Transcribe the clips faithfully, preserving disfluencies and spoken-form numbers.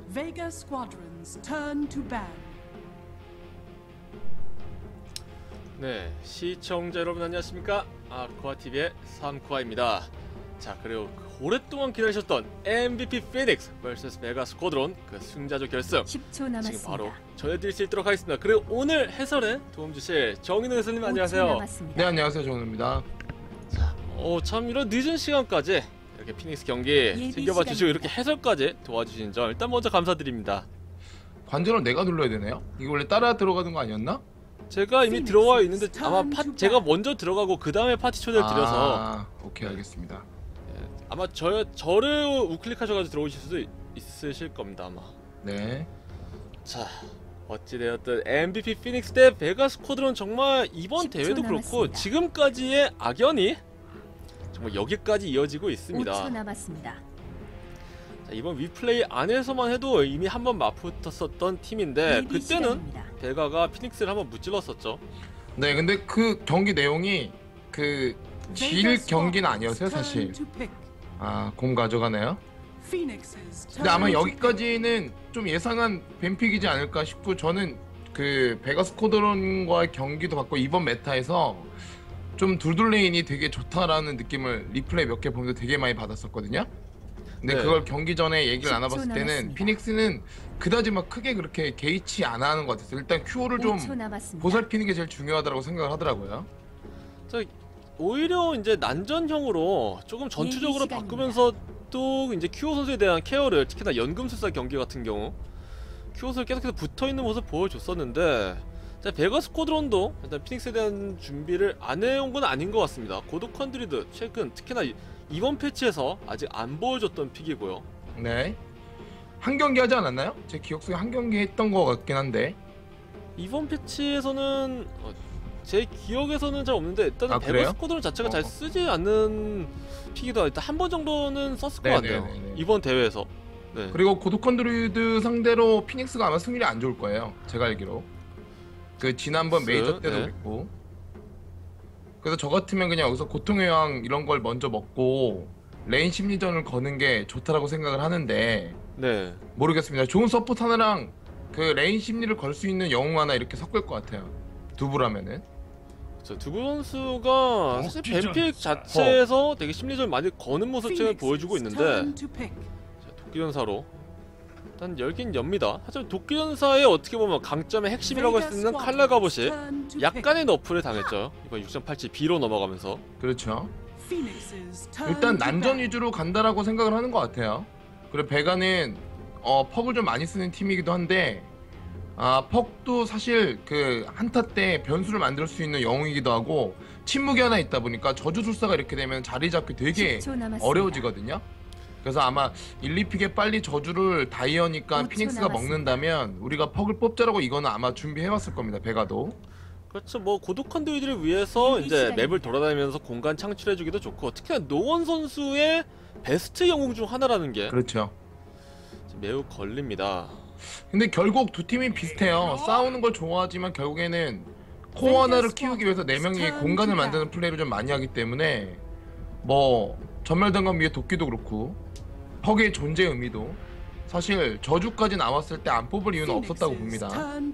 Vega squadrons turn to ban. 네, 시청자 여러분 안녕하십니까? 아쿠아티비의 삼쿠아입니다. 자, 그리고 오랫동안 기다리셨던 엠브이피 피닉스 vs 베가 스쿼드론 그 승자조 결승 십 초 남았습니다. 지금 바로 전해드릴 수 있도록 하겠습니다. 그리고 오늘 해설에 도움 주실 정인호 해설님 안녕하세요. 남았습니다. 네, 안녕하세요, 정우입니다. 자, 어, 참 이런 늦은 시간까지 이렇게 피닉스 경기 챙겨봐 주시고 이렇게 해설까지 도와주신 점 일단 먼저 감사드립니다. 관전을 내가 눌러야 되네요? 이거 원래 따라 들어가는 거 아니었나? 제가 이미 들어와 있는데 아마 파, 제가 먼저 들어가고 그 다음에 파티 초대를 드려서 아, 오케이, 알겠습니다. 예, 아마 저, 저를 우클릭하셔가지고 들어오실 수도 있, 있으실 겁니다 아마. 네. 자, 어찌되었든 엠브이피 피닉스 대 베가 스쿼드론 정말 이번 십 초 대회도 그렇고 남았습니다. 지금까지의 악연이 정말 여기까지 이어지고 있습니다. 오 초 남았습니다. 자, 이번 위플레이 안에서만 해도 이미 한번 맞붙었었던 팀인데 리드 그때는 시간입니다. 베가가 피닉스를 한번 무찔렀었죠. 네, 근데 그 경기 내용이 그 질 경기는 아니었어요, 사실. 아, 공 가져가네요. 근데 아마 여기까지는 좀 예상한 뱀픽이지 않을까 싶고, 저는 그 베가 스쿼드론과의 경기도 봤고 이번 메타에서 좀 둘둘레인이 되게 좋다라는 느낌을 리플레이 몇 개 보면서 되게 많이 받았었거든요. 근데 네. 그걸 경기 전에 얘기를 나눠봤을 때는 남았습니다. 피닉스는 그다지 막 크게 그렇게 개의치 안 하는 것 같았어요. 일단 큐어를 좀 오 초 남았습니다. 보살피는 게 제일 중요하다고 생각을 하더라고요. 자, 오히려 이제 난전형으로 조금 전투적으로 시간입니다. 바꾸면서 또 이제 큐오 선수에 대한 케어를 특히나 연금술사 경기 같은 경우 큐오 선수 계속해서 붙어있는 모습 보여줬었는데 자, 베가 스쿼드론도 일단 피닉스에 대한 준비를 안 해온 건 아닌 것 같습니다. 고독 컨드리드 최근 특히나 이- 이번 패치에서 아직 안 보여줬던 픽이고요. 네. 한 경기 하지 않았나요? 제 기억 속에 한 경기 했던 것 같긴 한데. 이번 패치에서는 어, 제 기억에서는 잘 없는데 일단은 아, 베가 그래요? 스쿼드론 자체가 어. 잘 쓰지 않는 픽이다. 일단 한 번 정도는 썼을 것 같네요. 네네네네. 이번 대회에서. 네. 그리고 고독 컨드루이드 상대로 피닉스가 아마 승률이 안 좋을 거예요. 제가 알기로. 그 지난번 피닉스, 메이저 때도 네. 그랬고. 그래서 저 같으면 그냥 여기서 고통의 여왕 이런 걸 먼저 먹고 레인 심리전을 거는 게 좋다라고 생각을 하는데 네. 모르겠습니다. 좋은 서포트 하나랑 그 레인 심리를 걸 수 있는 영웅 하나 이렇게 섞을 것 같아요. 두부라면은. 저 두부 선수가 사실 뱀픽 자체에서 되게 심리전 많이 거는 모습을 보여주고 있는데 자, 도끼전사로 일단 열긴 엽니다. 하지만 도끼전사의 어떻게 보면 강점의 핵심이라고 할 수 있는 칼날 갑옷이 약간의 너프를 당했죠. 이번 육 점 팔칠 비로 넘어가면서. 그렇죠. 일단 난전 위주로 간다라고 생각을 하는 것 같아요. 그리고 베가는 어, 퍽을 좀 많이 쓰는 팀이기도 한데 아, 퍽도 사실 그 한타 때 변수를 만들 수 있는 영웅이기도 하고 침묵이 하나 있다 보니까 저주술사가 이렇게 되면 자리 잡기 되게 십 초 남았습니다. 어려워지거든요. 그래서 아마 일, 이 픽에 빨리 저주를 다이어니까 오 초 피닉스가 남았습니다. 먹는다면 우리가 퍽을 뽑자라고 이거는 아마 준비해왔을 겁니다. 베가도. 그렇죠. 뭐 고독 컨드이들을 위해서 이 이제 시간입니다. 맵을 돌아다니면서 공간 창출해주기도 좋고 특히나 노원 선수의 베스트 영웅 중 하나라는 게 그렇죠. 매우 걸립니다. 근데 결국 두 팀이 비슷해요. 싸우는 걸 좋아하지만 결국에는 코어 하나를 키우기 위해서 네 명이 공간을 만드는 플레이를 좀 많이 하기 때문에 뭐 전멸당감 위에 도끼도 그렇고 퍽의 존재 의미도 사실 저주까지 나왔을 때 안 뽑을 이유는 없었다고 봅니다.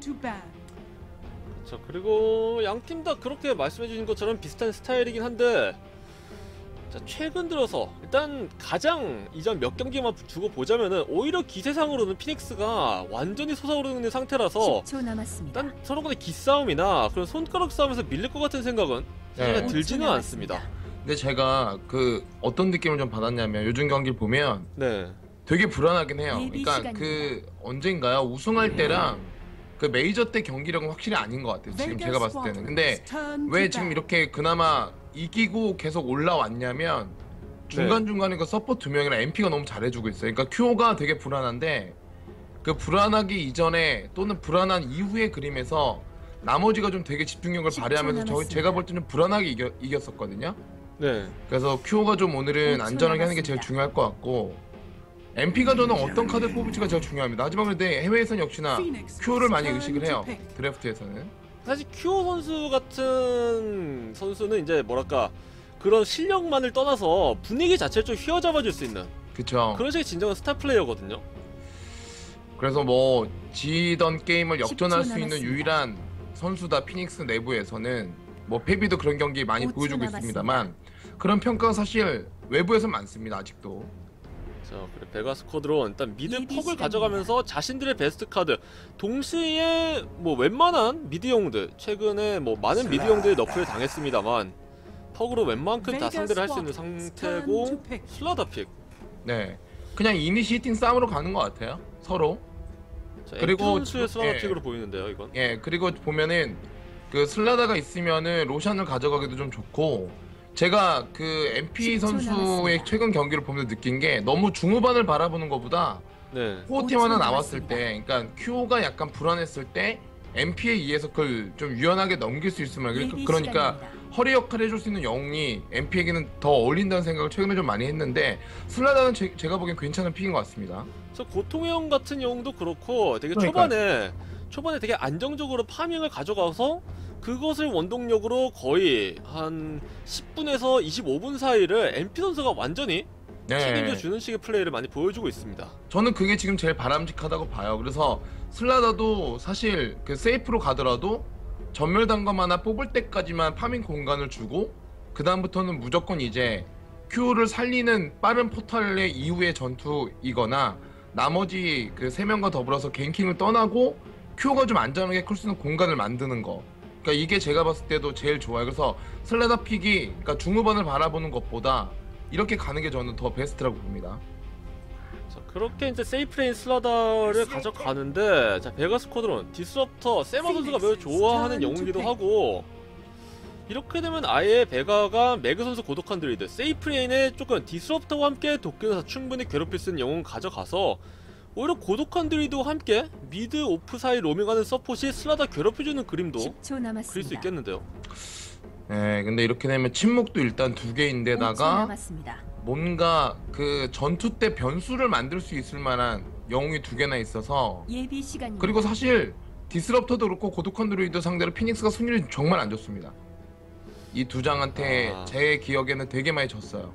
자, 그리고 양 팀 다 그렇게 말씀해주신 것처럼 비슷한 스타일이긴 한데 자, 최근 들어서 일단 가장 이전 몇 경기만 두고 보자면은 오히려 기세상으로는 피닉스가 완전히 솟아오르는 상태라서 십 초 남았습니다. 일단 서로 간의 기싸움이나 그런 손가락 싸움에서 밀릴 것 같은 생각은 네. 사실 들지는 오 초 않습니다. 근데 제가 그 어떤 느낌을 좀 받았냐면 요즘 경기를 보면 네. 되게 불안하긴 해요. 예비 그러니까 시간입니다. 그 언젠가요 우승할 때랑 그 메이저 때 경기력은 확실히 아닌 것 같아요. 지금 제가 봤을 때는. 근데 왜 지금 이렇게 그나마 이기고 계속 올라왔냐면 중간중간에 그 서포트 두 명이랑 엠피가 너무 잘해주고 있어요. 그러니까 큐오가 되게 불안한데 그 불안하기 이전에 또는 불안한 이후의 그림에서 나머지가 좀 되게 집중력을 십 초 발휘하면서 저, 남았습니다. 제가 볼 때는 불안하게 이겨, 이겼었거든요. 네. 그래서 큐오가 좀 오늘은 오 초 안전하게 하는 게 제일 남았습니다. 중요할 것 같고 엠피가 저는 어떤 카드를 뽑을지가 제일 중요합니다. 하지만 근데 해외에서는 역시나 큐오를 많이 의식을 해요. 드래프트에서는. 사실 큐오 선수 같은 선수는 이제 뭐랄까 그런 실력만을 떠나서 분위기 자체를 좀 휘어잡아줄 수 있는 그쵸. 그런 식의 진정한 스타 플레이어거든요. 그래서 뭐 지던 게임을 역전할 십 초 수 있는 남았습니다. 유일한 선수다 피닉스 내부에서는 뭐 페비도 그런 경기 많이 오 초 보여주고 남았습니다. 있습니다만 그런 평가가 사실 외부에서 많습니다 아직도. 자, 그래 베가 스쿼드론 일단 미드 예비 퍽을 시간입니다. 가져가면서 자신들의 베스트 카드 동시에 뭐 웬만한 미드용들 최근에 뭐 많은 미드용들이 너프를 당했습니다만 퍽으로 웬만큼 다 상대를 할 수 있는 상태고 슬라다 픽. 네, 그냥 이니시에이팅 싸움으로 가는 것 같아요 서로. 자, 그리고 그리고 선수의 주- 슬라다 예. 픽으로 보이는데요 이건. 예, 그리고 보면은 그 슬라다가 있으면은 로샨을 가져가기도 좀 좋고. 제가 그 엠피 십 초 선수의 남았습니다. 최근 경기를 보면서 느낀 게 너무 중후반을 바라보는 것보다 네. 포어템 하나 오 초 나왔을 남았습니다. 때, 그러니까 큐오가 약간 불안했을 때 엠피에 의해서 그걸 좀 유연하게 넘길 수 있으면 그러니까, 예비 그러니까 시간입니다. 허리 역할을 해줄 수 있는 영웅이 엠피에게는 더 어울린다는 생각을 최근에 좀 많이 했는데 슬라다는 제, 제가 보기엔 괜찮은 픽인 것 같습니다. 저 고통의 형 같은 영웅도 그렇고 되게 그러니까요. 초반에 초반에 되게 안정적으로 파밍을 가져가서 그것을 원동력으로 거의 한 십 분에서 이십오 분 사이를 엠피 선수가 완전히 책임져 주는 식의 플레이를 많이 보여주고 있습니다. 저는 그게 지금 제일 바람직하다고 봐요. 그래서 슬라다도 사실 그 세이프로 가더라도 전멸 단검 하나 뽑을 때까지만 파밍 공간을 주고 그 다음부터는 무조건 이제 큐를 살리는 빠른 포탈의 이후의 전투이거나 나머지 그 세 명과 더불어서 갱킹을 떠나고 큐가 좀 안전하게 클 수 있는 공간을 만드는 거. 그러니까 이게 제가 봤을 때도 제일 좋아요. 그래서 슬라다 픽이 그러니까 중후반을 바라보는 것보다 이렇게 가는 게 저는 더 베스트라고 봅니다. 자, 그렇게 이제 세이프레인 슬라다를 가져가는데 자 베가 스쿼드론 디스럽터 세마 선수가 매우 좋아하는 영웅이기도 하고 이렇게 되면 아예 베가가 매그 선수 고독한 드레이드 세이프레인에 조금 디스럽터와 함께 도쿄에서 충분히 괴롭힐 수 있는 영웅 가져가서 오히려 고독한 드레이드와 함께 미드 오프 사이 로밍하는 서폿이 슬라다 괴롭혀주는 그림도 십 초 남았습니다. 그릴 수 있겠는데요. 네, 근데 이렇게 되면 침묵도 일단 두 오 초 개인데다가 남았습니다. 뭔가 그 전투 때 변수를 만들 수 있을 만한 영웅이 두 개나 있어서 예비 시간입니다. 그리고 사실 디스럽터도 그렇고 고독한 드루이드 상대로 피닉스가 승률이 정말 안 좋습니다. 이 두 장한테 아. 제 기억에는 되게 많이 졌어요.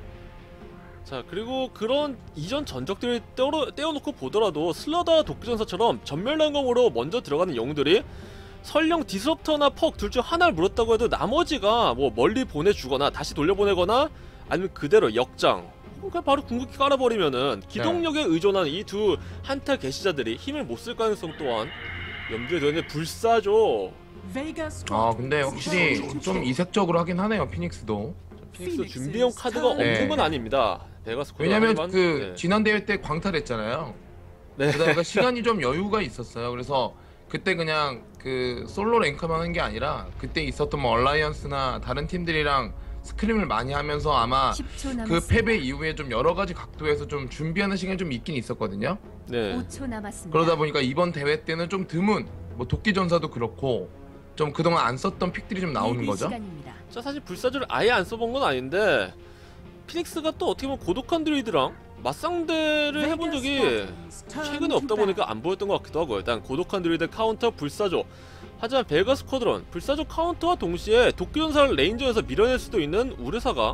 자 그리고 그런 이전 전적들을 떼어, 떼어놓고 보더라도 슬라다 도끼전사처럼 전멸난검으로 먼저 들어가는 영웅들이 설령 디스럽터나 퍽 둘 중 하나를 물었다고 해도 나머지가 뭐 멀리 보내주거나 다시 돌려보내거나 아니면 그대로 역장 그냥 바로 궁극기 깔아버리면은 기동력에 의존한 이 두 한타 게시자들이 힘을 못 쓸 가능성 또한 염두에 두는데 불사조. 아 근데 확실히 좀 이색적으로 하긴 하네요 피닉스도. 피닉스 준비형 카드가 네. 없는 건 아닙니다. 베가스코드 왜냐면 하지만, 그 네. 지난 대회 때 광탈했잖아요. 네. 그러다가 시간이 좀 여유가 있었어요. 그래서 그때 그냥 그 솔로 랭크만 한 게 아니라 그때 있었던 뭐 얼라이언스나 다른 팀들이랑 스크림을 많이 하면서 아마 십 초 그 남았습니다. 패배 이후에 좀 여러 가지 각도에서 좀 준비하는 시간이 좀 있긴 있었거든요. 네. 오 초 남았습니다. 그러다 보니까 이번 대회 때는 좀 드문 뭐 도끼 전사도 그렇고 좀 그동안 안 썼던 픽들이 좀 나오는 예비 거죠. 시간입니다. 자 사실 불사조를 아예 안 써본 건 아닌데 피닉스가 또 어떻게 보면 고독한 드루이드랑 맞상대를 해본 적이 최근에 없다 보니까 안 보였던 것 같기도 하고요. 일단 고독한 드루이드 카운터 불사조 하지만 베가 스쿼드론 불사조 카운터와 동시에 도끼전사를 레인저에서 밀어낼 수도 있는 우르사가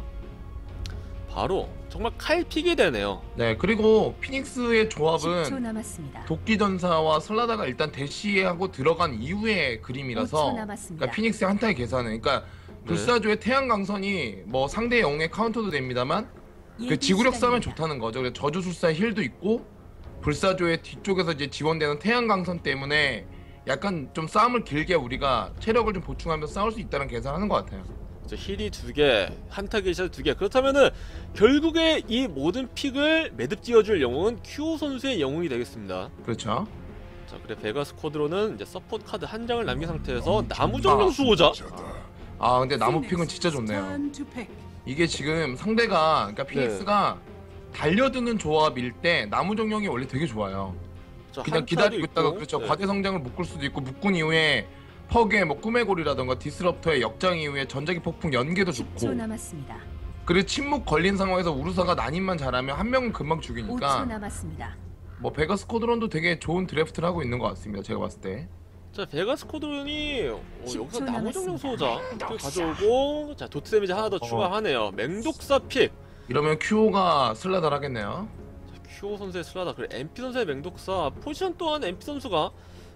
바로 정말 칼픽이 되네요. 네, 그리고 피닉스의 십 초 조합은 남았습니다. 도끼 전사와 슬라다가 일단 대시하고 들어간 이후의 오 초 그림이라서 남았습니다. 그러니까 피닉스의 한타의 계산은 그러니까 불사조의 태양 강선이 뭐 상대 영웅의 카운터도 됩니다만 그 예비 지구력 싸움엔 시간입니다. 좋다는 거죠. 그래서 저주술사의 힐도 있고 불사조의 뒤쪽에서 이제 지원되는 태양 강선 때문에 약간 좀 싸움을 길게 우리가 체력을 좀 보충하면서 싸울 수 있다는 계산하는 것 같아요. 저 힐이 두 개, 한타 게시자 두 개. 그렇다면은 결국에 이 모든 픽을 매듭 지어줄 영웅은 큐오 선수의 영웅이 되겠습니다. 그렇죠. 자 그래 베가 스쿼드로는 이제 서포트 카드 한 장을 남긴 상태에서 나무정령 수호자. 아 근데 나무 픽은 진짜 좋네요. 이게 지금 상대가 그러니까 피닉스가 달려드는 조합일 때 나무 정령이 원래 되게 좋아요. 자, 그냥 한타도 기다리고 있다가 있고, 그렇죠. 네. 과대 성장을 묶을 수도 있고 묶은 이후에 퍽의 뭐 꿈의 골이라던가 디스럽터의 역장 이후에 전자기 폭풍 연계도 십 초 좋고 남았습니다. 그리고 침묵 걸린 상황에서 우르사가 난임만 잘하면 한 명은 금방 오 초 죽이니까 남았습니다. 뭐 베가 스쿼드론도 되게 좋은 드래프트를 하고 있는 것 같습니다. 제가 봤을 때. 자 베가 스쿼드론이 어, 십 여기서 초 나무정령 남았습니다. 수호자 픽 가져오고 자 도트 데미지 하나 더 추가하네요. 맹독사 픽. 이러면 큐오가 슬라달 하겠네요. 큐오 선수의 슬라다 그리고 엠피 선수의 맹독사 포지션 또한 엠피 선수가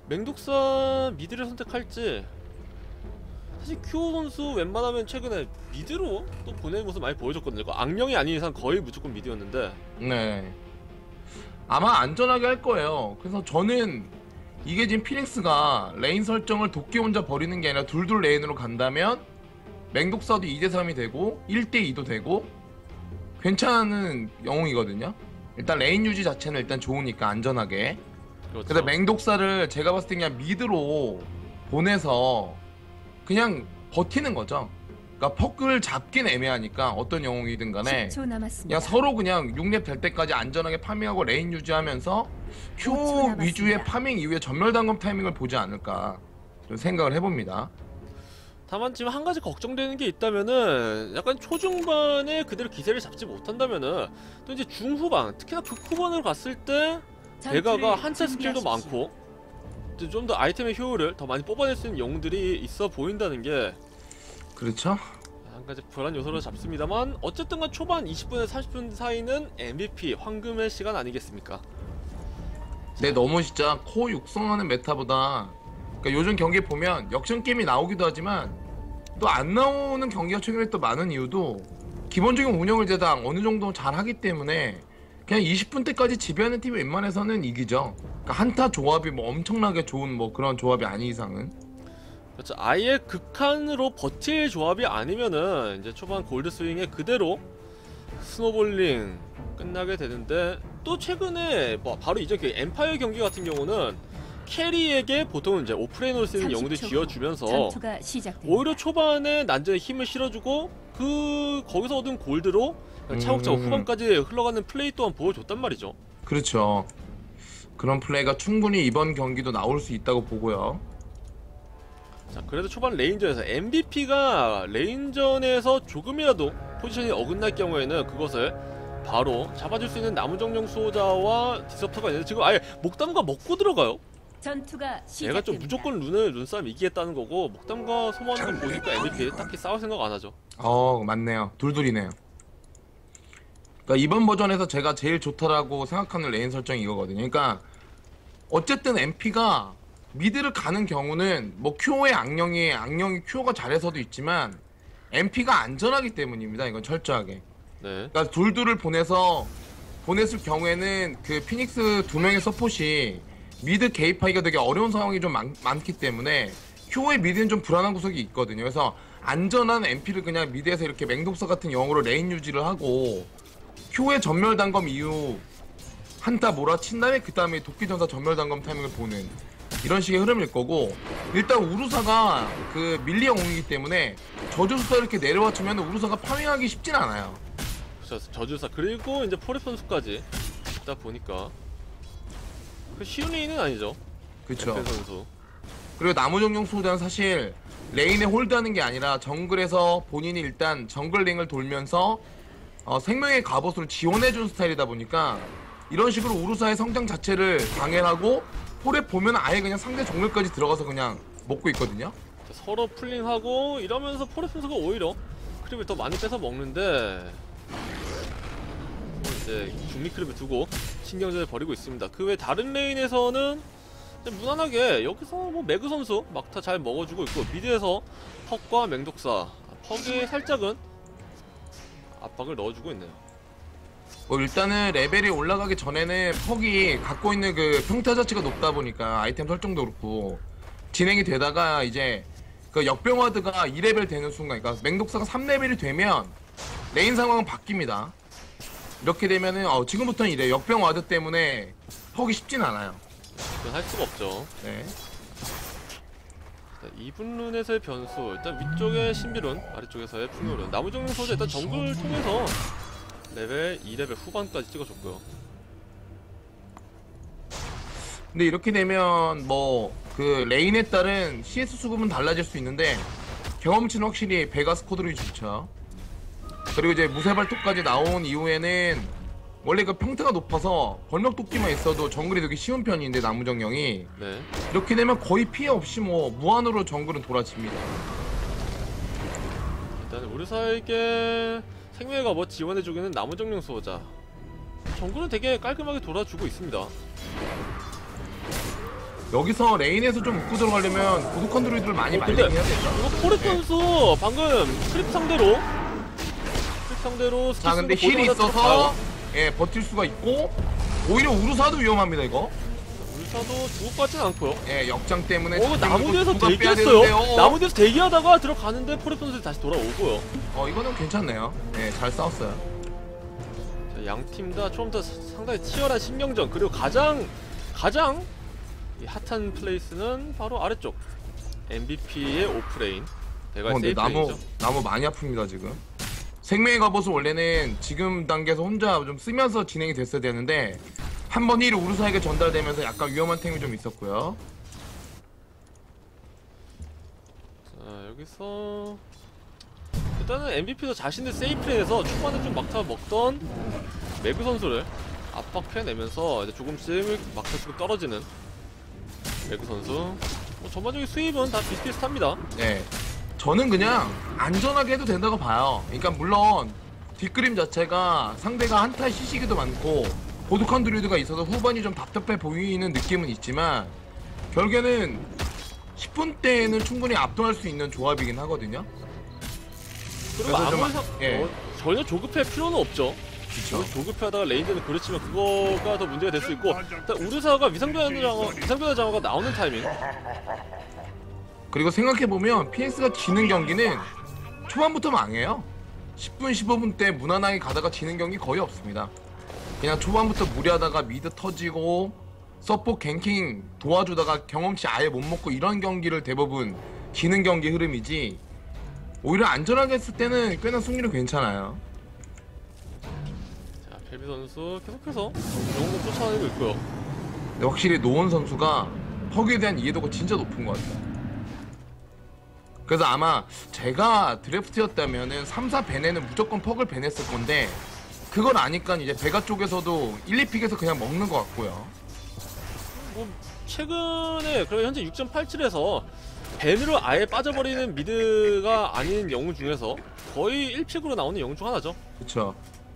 맹독사 미드를 선택할지 사실 큐오 선수 웬만하면 최근에 미드로 또 보내는 모습 많이 보여줬거든요. 악령이 아닌 이상 거의 무조건 미드였는데 네. 아마 안전하게 할 거예요. 그래서 저는 이게 지금 피닉스가 레인 설정을 도끼 혼자 버리는 게 아니라 둘둘 레인으로 간다면 맹독사도 이 대 삼이 되고 일 대 이도 되고 괜찮은 영웅이거든요. 일단 레인 유지 자체는 일단 좋으니까 안전하게. 그렇죠. 그래서 맹독사를 제가 봤을 때 그냥 미드로 보내서 그냥 버티는 거죠. 그러니까 퍼크를 잡긴 애매하니까 어떤 영웅이든 간에 십 초 남았습니다. 그냥 서로 그냥 육 렙 될 때까지 안전하게 파밍하고 레인 유지하면서 큐 위주의 파밍 이후에 전멸당검 타이밍을 보지 않을까 좀 생각을 해봅니다. 다만 지금 한 가지 걱정되는 게 있다면은 약간 초중반에 그대로 기세를 잡지 못한다면은 또 이제 중후반 특히나 극후반으로 갔을 때 베가가 한타 스킬도 많고 좀 더 아이템의 효율을 더 많이 뽑아낼 수 있는 영웅들이 있어 보인다는 게 그렇죠? 한 가지 불안 요소로 잡습니다만 어쨌든간 초반 이십 분에서 삼십 분 사이는 엠브이피 황금의 시간 아니겠습니까? 근데 너무 진짜 코 육성하는 메타보다 그러니까 요즘 경기 보면 역전 게임이 나오기도 하지만 또 안 나오는 경기가 최근에 또 많은 이유도 기본적인 운영을 대당 어느 정도 잘 하기 때문에 그냥 이십 분 때까지 지배하는 팀이 웬만해서는 이기죠. 그러니까 한타 조합이 뭐 엄청나게 좋은 뭐 그런 조합이 아닌 이상은. 그렇죠. 아예 극한으로 버틸 조합이 아니면은 이제 초반 골드 스윙에 그대로 스노볼링 끝나게 되는데 또 최근에 뭐 바로 이전 그 엠파이어 경기 같은 경우는 캐리에게 보통은 이제 오프레인으로 쓰는 영웅들 쥐어주면서 전투가 시작됩니다. 오히려 초반에 난전에 힘을 실어주고 그 거기서 얻은 골드로 차곡차곡 음. 후반까지 흘러가는 플레이 또한 보여줬단 말이죠. 그렇죠. 그런 플레이가 충분히 이번 경기도 나올 수 있다고 보고요. 자, 그래도 초반 레인전에서 엠브이피가 레인전에서 조금이라도 포지션이 어긋날 경우에는 그것을 바로 잡아줄 수 있는 나무정령 수호자와 디서프터가 있는데 지금 아예 목담과 먹고 들어가요. 전투가 시작됩니다. 얘가 좀 무조건 룬을 룬싸움 이기겠다는 거고 목담과 소모하는 걸 보니까 엠브이피 딱히 싸울 생각 안 하죠. 어 맞네요. 둘둘이네요. 그러니까 이번 버전에서 제가 제일 좋다라고 생각하는 레인 설정이 이거거든요. 그러니까 어쨌든 엠피가 미드를 가는 경우는 뭐 큐오의 악령이 악령이 큐오가 잘해서도 있지만 엠피가 안전하기 때문입니다. 이건 철저하게. 네. 그러니까 둘둘을 보내서 보냈을 경우에는 그 피닉스 두 명의 서폿이 미드 개입하기가 되게 어려운 상황이 좀 많, 많기 때문에 큐오의 미드는 좀 불안한 구석이 있거든요. 그래서 안전한 엠피를 그냥 미드에서 이렇게 맹독사 같은 영웅으로 레인 유지를 하고 큐오의 전멸단검 이후 한타 몰아친 다음에 그 다음에 도끼전사 전멸단검 타이밍을 보는 이런 식의 흐름일 거고 일단 우루사가 그 밀리 영웅이기 때문에 저주수사 이렇게 내려와 주면 우루사가 파밍하기 쉽진 않아요. 그렇죠. 저주사 그리고 이제 포레 선수까지 있다 보니까 그 쉬운 레인은 아니죠. 그쵸. 엠페 선수. 그리고 나무정령 수호자는 사실 레인에 홀드하는 게 아니라 정글에서 본인이 일단 정글링을 돌면서 어, 생명의 갑옷으로 지원해준 스타일이다 보니까 이런 식으로 우루사의 성장 자체를 방해하고 폴에 보면 아예 그냥 상대 정글까지 들어가서 그냥 먹고 있거든요. 자, 서로 풀링하고 이러면서 포레 선수가 오히려 크립을 더 많이 뺏어 먹는데 뭐 이제 중립 크립을 두고 신경전을 벌이고 있습니다. 그 외 다른 레인에서는 무난하게 여기서 뭐 매그 선수 막타 잘 먹어주고 있고 미드에서 퍽과 맹독사 퍽이 살짝은 압박을 넣어주고 있네요. 뭐 일단은 레벨이 올라가기 전에는 퍽이 갖고 있는 그 평타 자체가 높다 보니까 아이템 설정도 그렇고 진행이 되다가 이제 그 역병와드가 이 레벨 되는 순간 그러니까 맹독사가 삼 레벨이 되면 레인 상황은 바뀝니다. 이렇게 되면은 어 지금부터는 이래 역병와드 때문에 퍽이 쉽진 않아요. 그건 할 수가 없죠. 네. 이 분 룬에서의 변수 일단 위쪽에 신비룬 아래쪽에서의 풍요룬 나무정령 소재 일단 정글 통해서 레벨 이 레벨 후반까지 찍어줬고요. 근데 이렇게 되면 뭐 그 레인에 따른 씨에스 수급은 달라질 수 있는데 경험치는 확실히 베가스 코드로 좋죠. 그리고 이제 무쇠발톱까지 나온 이후에는 원래 그 평타가 높아서 벌목도끼만 있어도 정글이 되게 쉬운 편인데 나무정령이 네. 이렇게 되면 거의 피해 없이 뭐 무한으로 정글은 돌아집니다. 일단 우르사에게 생명의 갑옷 지원해주기는 나무정령 수호자 정글은 되게 깔끔하게 돌아주고 있습니다. 여기서 레인에서 좀 웃고 들어가려면 고독한 드루이드를 많이 어, 말리긴 근데 해야 된다. 이거 포레 선수 방금 스크립 상대로 스크립 상대로 자 근데 스킬 힐이 쓰고 있어서 보자마자 예 버틸 수가 있고 오히려 우르사도 위험합니다 이거. 울사도 죽을 것 같진 않고요. 예 역장 때문에 어 나무 뒤에서 누가 빼야 대기했어요. 되는데요. 나무 뒤에서 대기하다가 들어가는데 포레 선수 다시 돌아오고요. 어 이거는 괜찮네요. 예 잘 싸웠어요. 양 팀 다 처음부터 상당히 치열한 신경전, 그리고 가장 가장 이 핫한 플레이스는 바로 아래쪽 엠브이피의 오프레인 대갈 어, 근데 세이프 나무 레인이죠. 나무 많이 아픕니다 지금. 생명의 갑옷은 원래는 지금 단계에서 혼자 좀 쓰면서 진행이 됐어야 되는데 한 번 힐이 우르사에게 전달되면서 약간 위험한 템이 좀 있었고요. 자 여기서 일단은 엠브이피도 자신의 세이프레인에서 초반에 좀 막타 먹던 매그 선수를 압박해내면서 이제 조금씩 막타 치고 떨어지는 매그 선수. 뭐 전반적인 수입은 다 비슷비슷합니다. 네. 저는 그냥 안전하게 해도 된다고 봐요. 그러니까 물론 뒷그림 자체가 상대가 한타 시시기도 많고 고독한 드루이드가 있어서 후반이 좀 답답해 보이는 느낌은 있지만 결국에는 십 분대에는 충분히 압도할 수 있는 조합이긴 하거든요. 그리고 그래서 좀 아무 상 예. 어, 전혀 조급할 필요는 없죠. 그쵸. 조급하다가 레인드는 그렇지만 그거가 더 문제가 될 수 있고, 일단 우르사가 위상변화 장어, 위상변화 장어가 나오는 타이밍. 그리고 생각해보면 피엑스가 지는 경기는 초반부터 망해요. 십 분, 십오 분 때 무난하게 가다가 지는 경기 거의 없습니다. 그냥 초반부터 무리하다가 미드 터지고 서포 갱킹 도와주다가 경험치 아예 못 먹고 이런 경기를 대부분 지는 경기 흐름이지, 오히려 안전하게 했을 때는 꽤나 승률이 괜찮아요. 자, 벨비 선수 계속해서 영웅을 쫓아다니고 있고요. 근데 확실히 노원 선수가 퍽에 대한 이해도가 진짜 높은 것 같아요. 그래서 아마 제가 드래프트였다면은 삼, 사 벤에는 무조건 퍽을 벤했을 건데 그걸 아니까 이제 베가 쪽에서도 일, 이 픽에서 그냥 먹는 것 같고요. 뭐 최근에 그럼 현재 육 점 팔칠에서 벤으로 아예 빠져버리는 미드가 아닌 영웅 중에서 거의 일 픽으로 나오는 영웅 중 하나죠. 그쵸.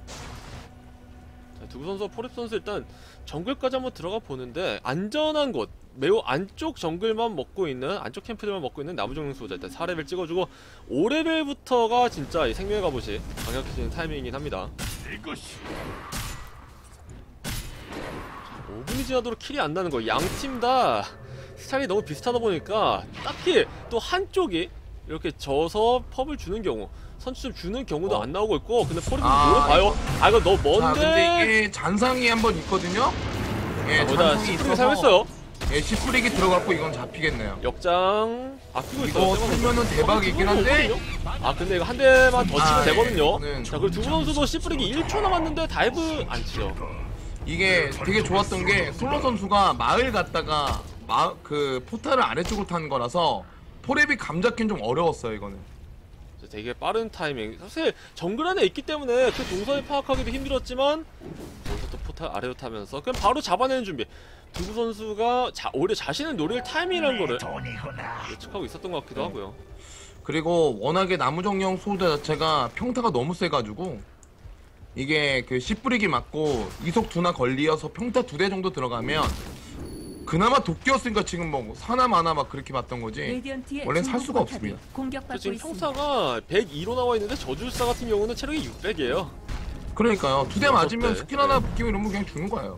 자, 두구 선수와 포랩 선수 일단 정글까지 한번 들어가 보는데 안전한 곳, 매우 안쪽 정글만 먹고 있는, 안쪽 캠프들만 먹고 있는 나무정령 수호자 일단 사 레벨 찍어주고 오 레벨부터가 진짜 이 생명의 갑옷이 강력해지는 타이밍이긴 합니다. 오 분이 지나도록 킬이 안 나는 거, 양 팀 다 스타일이 너무 비슷하다 보니까 딱히 또 한쪽이 이렇게 져서 펍을 주는 경우, 선취점 주는 경우도 어. 안 나오고 있고, 근데 포레도 아, 노려봐요. 아 이거 너무 자, 근데 먼데. 이게 잔상이 한번 있거든요. 예, 아, 거기다 잔상이 시프링 있어서 사용했어요. 예, 시프릭이 들어갔고 이건 잡히겠네요. 역장 아끼고 있어요. 이거 세번 풀면은 선수. 대박이긴 어, 한데 두분 아 근데 이거 한 대만 더 치면 아, 되거든요. 예, 자 그리고 두분 선수도 시프릭이 일 초 남았는데 다이브 안 치죠. 이게 되게 좋았던 게 솔로 선수가 마을 갔다가 마, 그 포탈을 아래쪽으로 탄 거라서 포랩이 감 잡긴 좀 어려웠어요 이거는. 되게 빠른 타이밍. 사실 정글 안에 있기 때문에 그 동선을 파악하기도 힘들었지만 여기서 또 포탈 아래로 타면서 그냥 바로 잡아내는 준비. 두구 선수가 자, 오히려 자신을 노릴 타이밍이라는 거를 예측하고 있었던 것 같기도 하고요. 그리고 워낙에 나무정령 소드 자체가 평타가 너무 세가지고 이게 그 씨뿌리기 맞고 이속 두나 걸리어서 평타 두 대 정도 들어가면 그나마 도끼였으니까 지금 뭐 사나 마나 막 그렇게 봤던 거지 레디언트의 원래는 살 수가 중국 없습니다. 포탑이 공격받고 지금 있습니다. 평타가 백이로 나와 있는데 저주술사 같은 경우는 체력이 육백이에요. 그러니까요. 두 대 맞으면 어때? 스킬 하나 붙기면 이러면 그냥 죽는 거예요.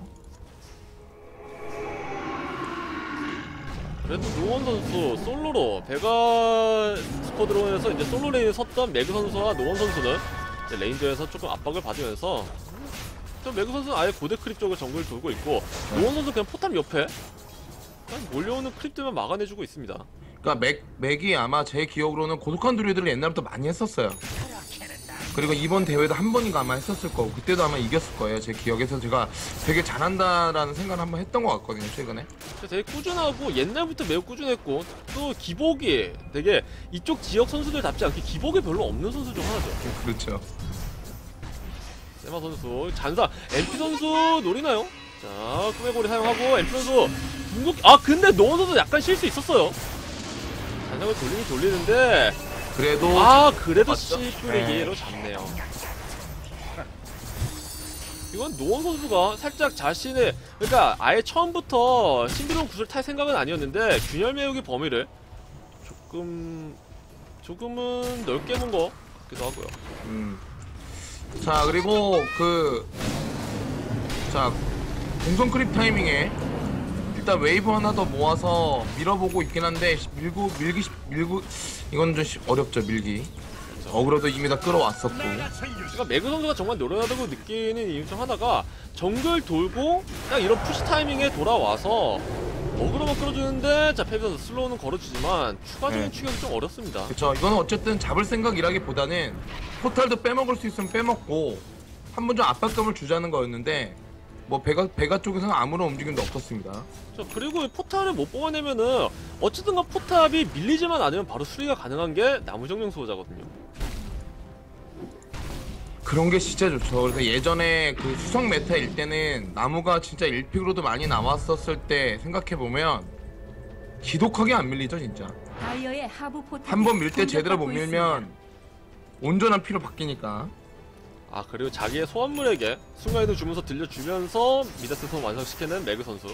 그래도 노원 선수 솔로로 베가 스쿼드론에서 이제 솔로 레인에 섰던 매그 선수와 노원 선수는 이제 레인저에서 조금 압박을 받으면서 또 매그 선수는 아예 고대 크립 쪽을 정글을 돌고 있고 노원 선수 그냥 포탑 옆에 그냥 몰려오는 크립들만 막아내주고 있습니다. 그러니까 맥, 맥이 아마 제 기억으로는 고독한 드루이드를 옛날부터 많이 했었어요. 그리고 이번 대회도 한 번인가 아마 했었을 거고 그때도 아마 이겼을 거예요. 제 기억에서 제가 되게 잘한다라는 생각을 한번 했던 것 같거든요 최근에. 되게 꾸준하고 옛날부터 매우 꾸준했고 또 기복이 되게 이쪽 지역 선수들답지 않게 기복이 별로 없는 선수 중 하나죠. 그렇죠. 세마 선수 잔사 엠피 선수 노리나요? 자 꾸메고리 사용하고 엠피 선수 궁극 아 근데 노원 선수 약간 실수 있었어요. 잔상을 돌리긴 돌리는데 그래도 아 그래도 맞죠? 씨뿌리기로 네. 잡네요. 이건 노원 선수가 살짝 자신의 그러니까 아예 처음부터 신비로운 구슬 탈 생각은 아니었는데 균열 매우기 범위를 조금 조금은 넓게 본 거 같기도 하고요. 음. 자 그리고 그 자 공성 크립 타이밍에 일단 웨이브 하나 더 모아서 밀어보고 있긴 한데 밀고 밀기 밀고 이건 좀 어렵죠 밀기. 어그로도 이미 다 끌어왔었고. 그러니까 매그 선수가 정말 노련하다고 느끼는 이유 중 하나가 정글 돌고 딱 이런 푸시 타이밍에 돌아와서 어그로만 끌어주는데 자 페비 선수 슬로우는 걸어주지만 추가적인 네. 추격이 좀 어렵습니다. 그쵸. 이거는 어쨌든 잡을 생각이라기보다는 포탈도 빼먹을 수 있으면 빼먹고 한 번 좀 압박감을 주자는 거였는데 뭐 베가 베가 쪽에서는 아무런 움직임도 없었습니다. 자, 그리고 포탑을 못 뽑아내면은 어쨌든가 포탑이 밀리지만 않으면 바로 수리가 가능한 게 나무정령 수호자거든요. 그런 게 진짜 좋죠. 그래서 예전에 그 수성 메타일 때는 나무가 진짜 일 픽으로도 많이 나왔었을 때 생각해보면 지독하게 안 밀리죠 진짜. 다이어의 하부 포탑이 한 번 밀 때 제대로 못 공격받고 밀면 있습니다. 온전한 피로 바뀌니까. 아 그리고 자기의 소환물에게 순간이동 주면서 들려주면서 미다스선 완성시키는 매그 선수.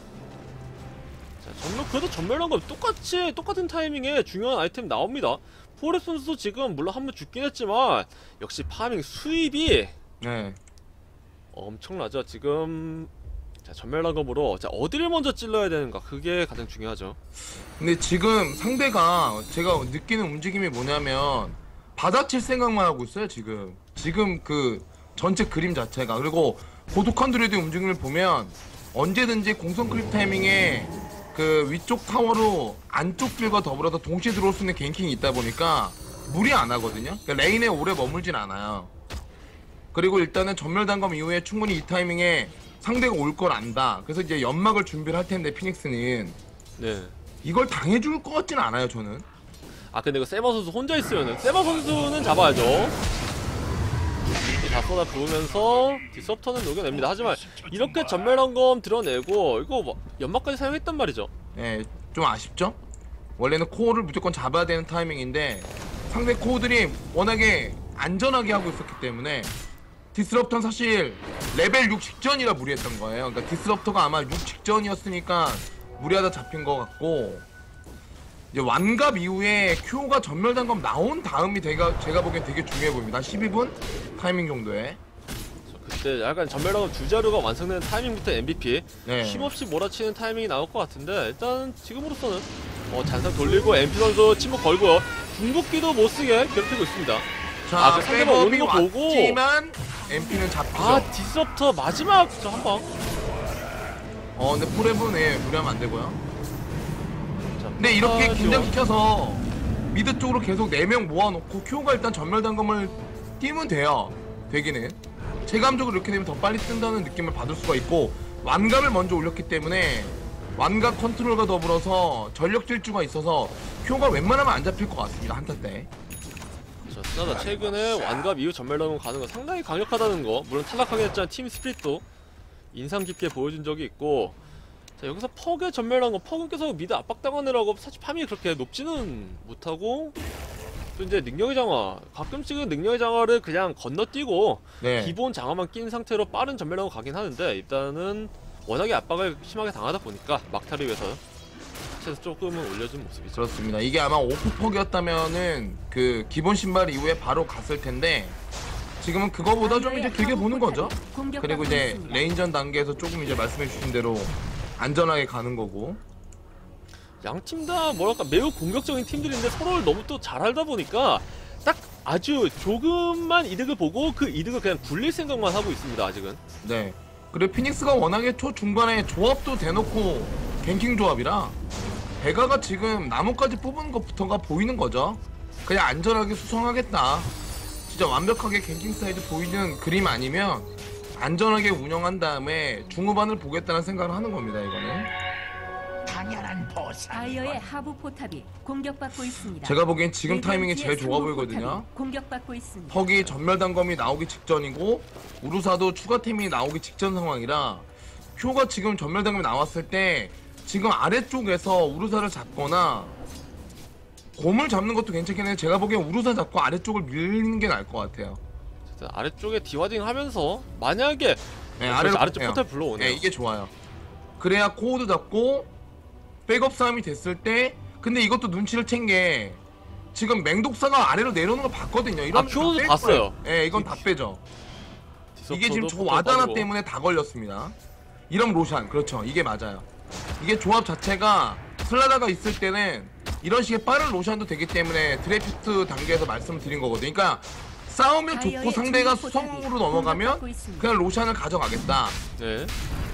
자 정말 그래도 전멸한 거 똑같이 똑같은 타이밍에 중요한 아이템 나옵니다. 포레스 선수도 지금 물론 한 번 죽긴 했지만 역시 파밍 수입이 네. 엄청나죠. 지금 자 전멸락검으로 자 어디를 먼저 찔러야 되는가 그게 가장 중요하죠. 근데 지금 상대가 제가 느끼는 움직임이 뭐냐면 받아칠 생각만 하고 있어요 지금. 지금 그 전체 그림 자체가. 그리고 고독한 드레드의 움직임을 보면 언제든지 공성 크립 타이밍에 그 위쪽 타워로 안쪽 길과 더불어서 동시에 들어올 수 있는 갱킹이 있다 보니까 무리 안 하거든요. 그러니까 레인에 오래 머물진 않아요. 그리고 일단은 전멸 단검 이후에 충분히 이 타이밍에 상대가 올 걸 안다. 그래서 이제 연막을 준비를 할 텐데 피닉스는 네. 이걸 당해줄 것 같진 않아요 저는. 아 근데 그 세바 선수 혼자 있으면은 세바 선수는 잡아야죠. 다 쏟아 부으면서 디스럽터는 녹여냅니다. 하지만 이렇게 전멸한검 드러내고 이거 뭐 연막까지 사용했단 말이죠. 네, 좀 아쉽죠? 원래는 코어를 무조건 잡아야 되는 타이밍인데 상대 코어들이 워낙에 안전하게 하고 있었기 때문에 디스럽터는 사실 레벨 육 직전이라 무리했던 거예요. 그러니까 디스럽터가 아마 육 직전이었으니까 무리하다 잡힌 것 같고 이제 완갑 이후에 큐오가 전멸단검 나온 다음이 제가, 제가 보기엔 되게 중요해 보입니다. 한 십이 분 타이밍 정도에. 그때 약간 전멸하고 두 자루가 완성되는 타이밍부터 엠브이피 네. 쉼없이 몰아치는 타이밍이 나올 것 같은데 일단 지금으로서는 어, 잔상 돌리고 엠피 선수 침묵 걸고요. 궁극기도 못쓰게 괴롭히고 있습니다. 자, 아, 그 상대방 오는 거 보고 왔지만 엠피는 잡히죠. 아 디스럽터 마지막 저 한방. 어 근데 포레브는 예, 무리하면 안 되고요. 근데 이렇게 아, 긴장시켜서 미드 쪽으로 계속 네 명 모아놓고 큐오가 일단 전멸 단검을 띄면 돼요. 되기는 체감적으로 이렇게 되면 더 빨리 뜬다는 느낌을 받을 수가 있고 완갑을 먼저 올렸기 때문에 완갑 컨트롤과 더불어서 전력 질주가 있어서 큐오가 웬만하면 안 잡힐 것 같습니다. 한타 때. 자, 스나다 최근에 완갑 이후 전멸당은 가는 거 상당히 강력하다는 거. 물론 탈락하긴 했지만 팀 스피릿도 인상 깊게 보여준 적이 있고. 자, 여기서 퍽의 전멸한 거, 퍽은 계속 미드 압박당하느라고 사실 파밍이 그렇게 높지는 못하고 또 이제 능력의 장화, 가끔씩은 능력의 장화를 그냥 건너뛰고 네. 기본 장화만 낀 상태로 빠른 전멸하고 가긴 하는데 일단은 워낙에 압박을 심하게 당하다 보니까 막타를 위해서 사실 조금은 올려준 모습이죠. 그렇습니다. 이게 아마 오프퍽이었다면은 그 기본 신발 이후에 바로 갔을 텐데 지금은 그거보다 좀 이제 길게 보는 거죠. 그리고 이제 레인전 단계에서 조금 이제 말씀해 주신 대로 안전하게 가는 거고. 양 팀 다 뭐랄까 매우 공격적인 팀들인데 서로를 너무 또 잘 알다 보니까 딱 아주 조금만 이득을 보고 그 이득을 그냥 굴릴 생각만 하고 있습니다 아직은. 네. 그리고 피닉스가 워낙에 초중반에 조합도 대놓고 갱킹 조합이라 베가가 지금 나무까지 뽑은 것부터가 보이는 거죠. 그냥 안전하게 수성하겠다. 진짜 완벽하게 갱킹 사이드 보이는 그림 아니면 안전하게 운영한 다음에 중후반을 보겠다는 생각을 하는 겁니다. 이거는 당연한 보상. 다이어의 하부 포탑이 공격받고 있습니다. 제가 보기엔 지금 레이디언트의 타이밍이 제일 좋아 상부 보이거든요. 포탑이 공격받고 있습니다. 퍽이 전멸 단검이 나오기 직전이고 우루사도 추가템이 나오기 직전 상황이라 표가 지금 전멸 단검이 나왔을 때 지금 아래쪽에서 우루사를 잡거나 곰을 잡는 것도 괜찮긴 해. 제가 보기엔 우루사 잡고 아래쪽을 밀리는 게 나을 것 같아요. 일단 아래쪽에 디와딩 하면서 만약에 네, 어, 아래로 아래쪽 보내요. 포탈 불러오네요. 네, 이게 좋아요. 그래야 코어도 잡고 백업 싸움이 됐을 때 근데 이것도 눈치를 챈 게 지금 맹독사가 아래로 내려오는 걸 봤거든요. 이런 아, 큐어도 봤어요. 예, 네, 이건 다 빼죠. 이게 지금 저 포탈 와다나 빠지고. 때문에 다 걸렸습니다. 이런 로샨, 그렇죠. 이게 맞아요. 이게 조합 자체가 슬라다가 있을 때는 이런 식의 빠른 로샨도 되기 때문에 드래프트 단계에서 말씀을 드린 거거든요. 그러니까 싸우면 좋고 상대가 수성으로 넘어가면 그냥 로샨을 가져가겠다. 네.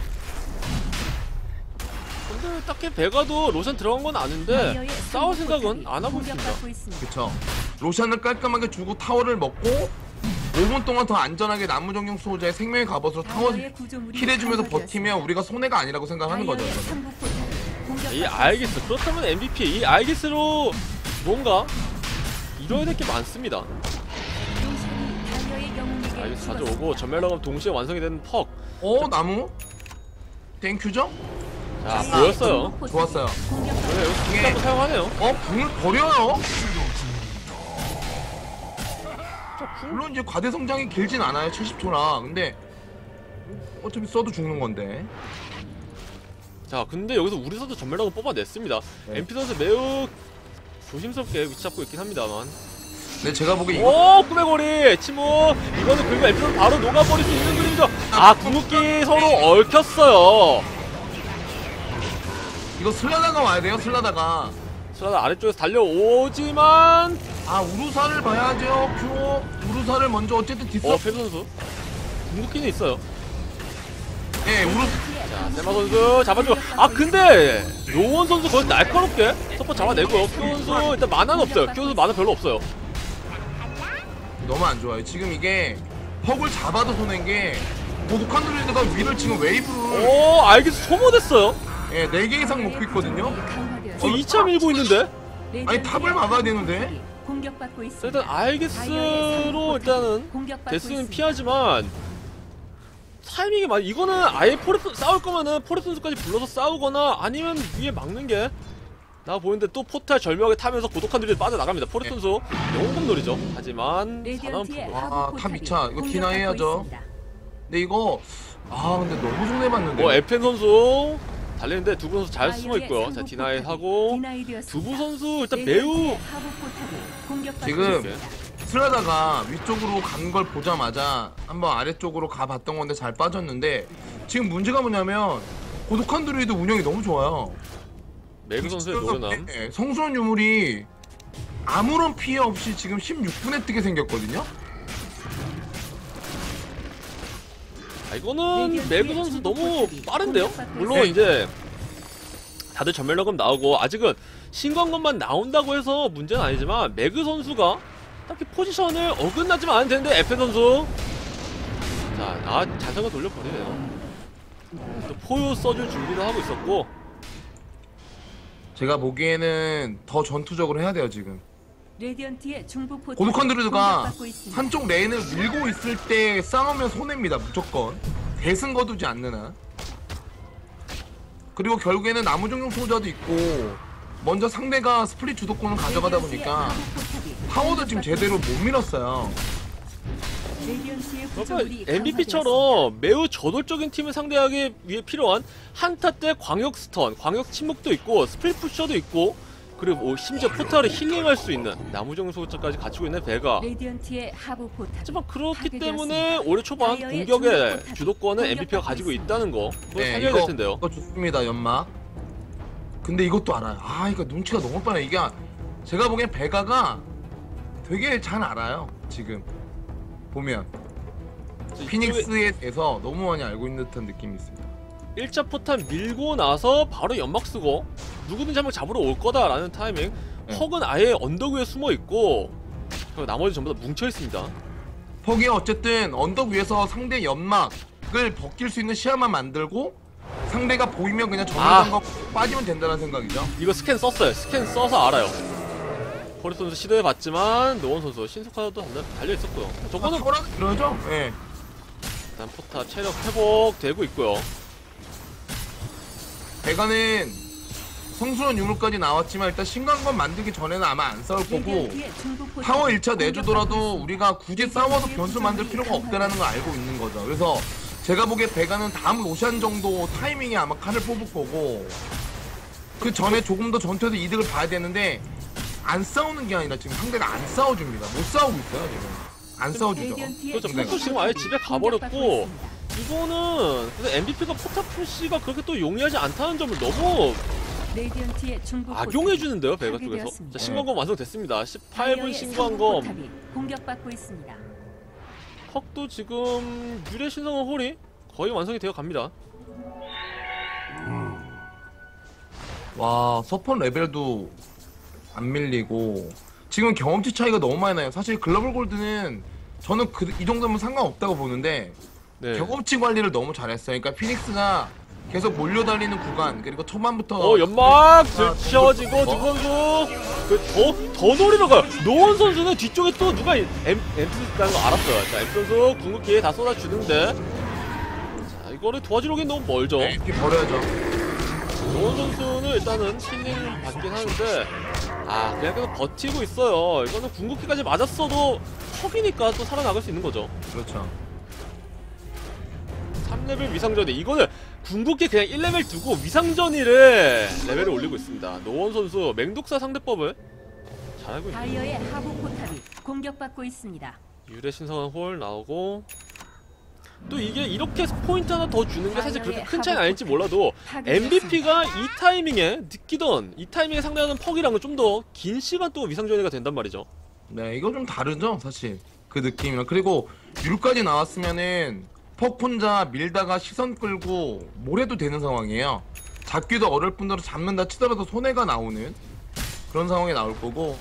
근데 딱히 베가도 로션 들어간 건 아는데 싸울 생각은 안 하고 있습니다. 그쵸. 로샨을 깔끔하게 주고 타워를 먹고 오 분 동안 더 안전하게 나무정령 수호자의 생명의 갑옷으로 타워 킬해주면서 버티면 우리가 손해가 아니라고 생각하는 거죠. 저는. 이 알기스, 그렇다면 엠브이피 이 알기스로 뭔가 이뤄야 될 게 많습니다. 알기스 가져오고 전멸라감 동시에 완성이 되는 퍽. 어, 나무? 땡큐죠? 자, 보였어요. 좋았어요. 그래, 여기서 궁 한번 사용하네요. 어, 궁을 버려요? 물론 이제 과대 성장이 길진 않아요. 칠십 초라. 근데 어차피 써도 죽는 건데. 자, 근데 여기서 우리 선수 전멸라감 뽑아냈습니다. 네. 엠피 선수 매우 조심스럽게 위치 잡고 있긴 합니다만. 근데 제가 보기에 이거 오, 꿈의 거리! 침묵! 이거는 긁으면 엠피 선수 바로 녹아버릴 수 있는 그림이죠. 아, 궁극기 서로 얽혔어요. 이거 슬라다가 와야 돼요. 슬라다가. 슬라다 아래쪽에서 달려오지만 아, 우루사를 봐야죠. 큐. 우루사를 먼저 어쨌든 뒷서. 어, 페드 선수 궁극기는 있어요. 예, 우루. 자, 세마 선수 잡아주고. 아, 근데 로원 선수 거의 날카롭게 서포 잡아내고요. 큐 선수 일단 만화는 없어요. 큐 선수 만화 별로 없어요. 너무 안 좋아요. 지금 이게 퍽을 잡아도 손해인 게 고독한 드레드가 위를 지금 웨이브를 오, 알기스 소모됐어요. 예, 네 개 이상 먹고 있거든요. 지금 이 차 밀고 있는데. 아니, 탑을 막아야 되는데. 공격받고 자, 있습니다. 일단 알기스로 일단은 공격받고 데스는 있습니다. 피하지만 타이밍이 많이 이거는 아예 포레스 싸울 거면은 포레스 선수까지 불러서 싸우거나 아니면 위에 막는 게 나 보이는데 또 포탈 절묘하게 타면서 고독한 들이 빠져나갑니다. 포레스 선수 영웅급 놀이죠. 하지만 레디언트의 사나운 아, 탑 이 차. 이거 디나이 해야죠. 근데 이거 아, 근데 너무 손해봤는데. 뭐 에펜 선수 달리는데 두부 선수 잘 숨어 있고요. 자, 디나이 하고 두부 선수 일단 매우 지금 슬라다가 위쪽으로 간 걸 보자마자 한번 아래쪽으로 가봤던 건데 잘 빠졌는데 지금 문제가 뭐냐면 고독한 드루이드 운영이 너무 좋아요. 매그 선수의 노련함. 네, 성수원 유물이 아무런 피해 없이 지금 십육 분에 뜨게 생겼거든요. 아, 이거는 매그 선수 너무 빠른데요? 물론 이제 다들 전멸력은 나오고 아직은 신광건만 나온다고 해서 문제는 아니지만 매그 선수가 딱히 포지션을 어긋나지만 않으면 되는데 에펜 선수 자, 아, 잔상을 돌려버리네요. 또 포효 써줄 준비도 하고 있었고 제가 보기에는 더 전투적으로 해야 돼요 지금. 레디언트의 중부 포탑이 고독한 드루이드가 공격받고 있습니다. 한쪽 레인을 밀고 있을 때 싸우면 손해입니다 무조건. 대승 거두지 않는 한. 그리고 결국에는 나무정령 소자도 있고 먼저 상대가 스플릿 주도권을 가져가다 보니까 타워도 지금 제대로 못 밀었어요. 그러니까 엠브이피처럼 매우 저돌적인 팀을 상대하기 위해 필요한 한타 때 광역 스턴, 광역 침묵도 있고 스플릿 푸셔도 있고 그리고 뭐 심지어 포탈을 힐링할 수 있는 나무정령 소자까지 갖추고 있는 베가. 레디언트의 하부 포탑. 하지만 그렇기 때문에 올해 초반 공격의 주도권은 엠브이피가 가지고 있다는 거 그걸 네, 살려야 될 텐데요. 이거 좋습니다 연막. 근데 이것도 알아요. 아 이거 눈치가 너무 빠르네. 이게 제가 보기엔 베가가 되게 잘 알아요 지금 보면. 피닉스에 대해서 너무 많이 알고 있는 듯한 느낌이 있습니다. 일 차 포탄 밀고 나서 바로 연막 쓰고 누구든지 한명 잡으러 올 거다라는 타이밍. 네. 퍽은 아예 언덕 위에 숨어 있고 그리고 나머지 전부 다 뭉쳐 있습니다. 퍽이 어쨌든 언덕 위에서 상대 연막을 벗길 수 있는 시야만 만들고 상대가 보이면 그냥 정면한 거 빠지면 된다는 생각이죠. 이거 스캔 썼어요. 스캔 써서 알아요. 포레스 선수 시도해봤지만 노원 선수 신속하도 달려 있었고요. 저거는 아, 그러죠? 예. 일단 포탑 체력 회복 되고 있고요. 베가는 성스러운 유물까지 나왔지만 일단 신광건 만들기 전에는 아마 안 싸울 거고 레디언트의 중부 포탑이 타워 일 차 공격받고 내주더라도 있습니다. 우리가 굳이 싸워도 변수 만들 필요가 없다라는 걸 알고 있는 거죠. 그래서 제가 보기에 베가는 다음 로샨 정도 타이밍에 아마 칼을 뽑을 거고 그 전에 조금 더 전투에서 이득을 봐야 되는데 안 싸우는 게 아니라 지금 상대가 안 싸워줍니다. 못 싸우고 있어요 지금. 안 싸워주죠. 레디언트의 그렇죠. 중부 포토 지금 포탑이 아예 집에 공격받고 가버렸고 있습니다. 이거는 그래서 엠비피가 포탑 푸시가 그렇게 또 용이하지 않다는 점을 너무 레디언트의 중부 포탑이 악용해주는데요 베가 쪽에서. 파괴되었습니다. 자 신광검 완성됐습니다. 십팔 분 다이어의 신광검. 성부 포탑이 공격받고 있습니다. 턱도 지금 유래 신성한 홀이 거의 완성이 되어 갑니다. 와 서폿 레벨도 안 밀리고 지금 경험치 차이가 너무 많이 나요. 사실 글로벌 골드는 저는 그, 이 정도면 상관없다고 보는데 네. 경험치 관리를 너무 잘했어요. 그러니까 피닉스가 계속 몰려달리는 구간 그리고 초반부터 어 연막 아, 들쳐지고 어? 두 선수 그더더 노리러 가요. 노원 선수는 뒤쪽에 또 누가 엠 엠스 있다는 거 알았어요. 자 엠 선수 궁극기에 다 쏟아주는데 자 이거를 도와주러 오긴 너무 멀죠. 네, 이렇게 버려야죠. 노원 선수는 일단은 힐링 받긴 하는데 아 그냥 계속 버티고 있어요. 이거는 궁극기까지 맞았어도 턱이니까 또 살아나갈 수 있는 거죠. 그렇죠. 삼 레벨 위상전이 이거는 궁극기 그냥 일 레벨 두고 위상전이를 레벨을 올리고 있습니다. 노원 선수 맹독사 상대법을 잘 알고 있네요. 다이어의 하부 포탑이 공격받고 있습니다. 유래 신성한 홀 나오고 또 이게 이렇게 포인트 하나 더 주는 게 사실 그렇게 큰 차이는 아닐지 몰라도 엠비피가 이 타이밍에 느끼던 이 타이밍에 상대하는 퍽이랑은 좀 더 긴 시간 또 위상전이가 된단 말이죠. 네 이거 좀 다르죠 사실 그 느낌이랑. 그리고 율까지 나왔으면은 퍽 혼자 밀다가 시선 끌고 뭘 해도 되는 상황이에요. 잡기도 어려울 뿐더러 잡는다 치더라도 손해가 나오는 그런 상황이 나올 거고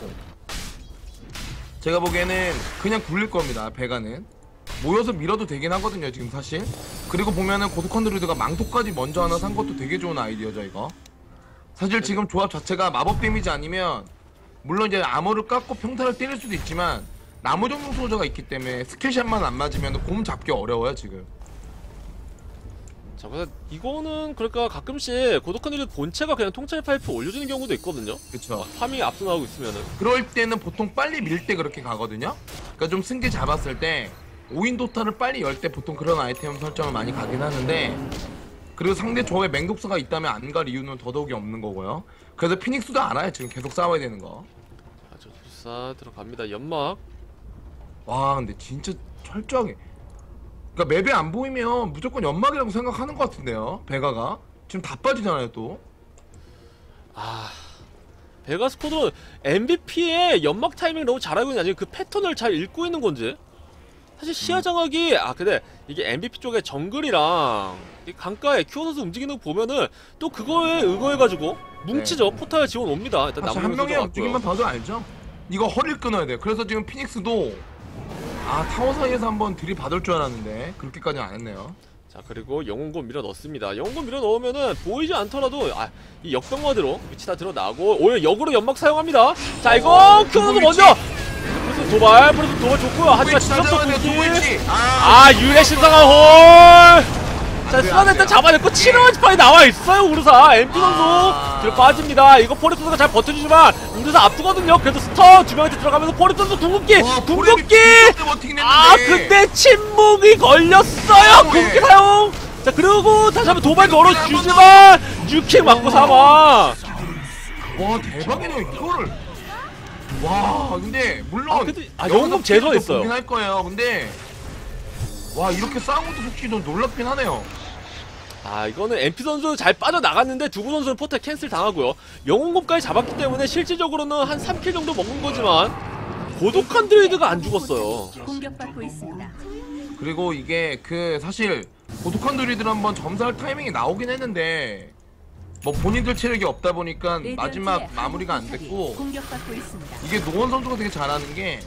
제가 보기에는 그냥 굴릴 겁니다. 베가는 모여서 밀어도 되긴 하거든요 지금 사실. 그리고 보면은 고독한 드루이드가 망토까지 먼저 하나 산 것도 되게 좋은 아이디어죠 이거. 사실 지금 조합 자체가 마법 데미지 아니면 물론 이제 아머를 깎고 평타를 때릴 수도 있지만 나무 정령 소저가 있기 때문에 스킬샷만 안 맞으면 곰 잡기 어려워요 지금. 자 그래서 이거는 그러니까 가끔씩 고독한 일은 본체가 그냥 통찰 파이프 올려주는 경우도 있거든요. 그쵸. 파밍이 앞서나가고 있으면은 그럴 때는 보통 빨리 밀 때 그렇게 가거든요. 그러니까 좀 승기 잡았을 때 오인 도타를 빨리 열 때 보통 그런 아이템 설정을 많이 가긴 하는데 그리고 상대 조합에 맹독사가 있다면 안 갈 이유는 더더욱이 없는 거고요. 그래서 피닉스도 알아요 지금 계속 싸워야 되는 거. 아주 불사 들어갑니다. 연막 와 근데 진짜 철저하게 그러니까 맵에 안 보이면 무조건 연막이라고 생각하는 것 같은데요 베가가 지금 다 빠지잖아요 또. 아 베가스코드는 엠비피의 연막 타이밍을 너무 잘 알고 있는 게 아니고 그 패턴을 잘 읽고 있는 건지 사실 시야 장악이 아 근데 이게 엠비피 쪽에 정글이랑 이 강가에 큐어 선수 움직이는 거 보면은 또 그거에 의거해가지고 뭉치죠. 네. 포탈 지원 옵니다. 일단 사실 한 남은 명의 움직임만 봐도 알죠. 이거 허리를 끊어야 돼요. 그래서 지금 피닉스도 아 타워 사이에서 한번 들이받을 줄 알았는데 그렇게까지는 안 했네요. 자 그리고 영웅곤 밀어 넣습니다. 영웅곤 밀어 넣으면은 보이지 않더라도 아 이 역병마대로 위치 다 드러나고 오히려 역으로 연막 사용합니다. 자 이거 큐어 선수 먼저 브루스 도발 브루스 도발 좋고요. 하지만 지점도 공기 아 유래 신성한 홀. 자 수완 일단 잡아냈고 칠 원 스파이 나와있어요 우르사. 엠피 선수 아... 뒤로 빠집니다. 이거 포리 선수가 잘 버텨주지만 우르사 아프거든요. 그래도 스턴 두 명한테 들어가면서 포리 선수 궁극기 와, 궁극기 아 아 근데 침묵이 걸렸어요. 궁극기 사용. 자 그리고 다시 한번 도발 걸어주지만 뉴킥 맞고 사망. 와 대박이네요 이거를. 와 근데 물론 아, 근데, 아, 영웅 제거했어요. 보긴 할 거예요. 근데 와 이렇게 싸운 것도 솔직히 좀 놀랍긴 하네요. 아 이거는 엠피 선수 잘 빠져나갔는데 두부 선수는 포탈 캔슬 당하고요. 영웅검까지 잡았기 때문에 실질적으로는 한 삼 킬 정도 먹은 거지만 고독한 드레이드가 안 죽었어요. 공격받고 있습니다. 그리고 이게 그 사실 고독한 드루이드를 한번 점사할 타이밍이 나오긴 했는데 뭐 본인들 체력이 없다 보니까 마지막 마무리가 안 됐고 공격받고 있습니다. 이게 노원 선수가 되게 잘하는 게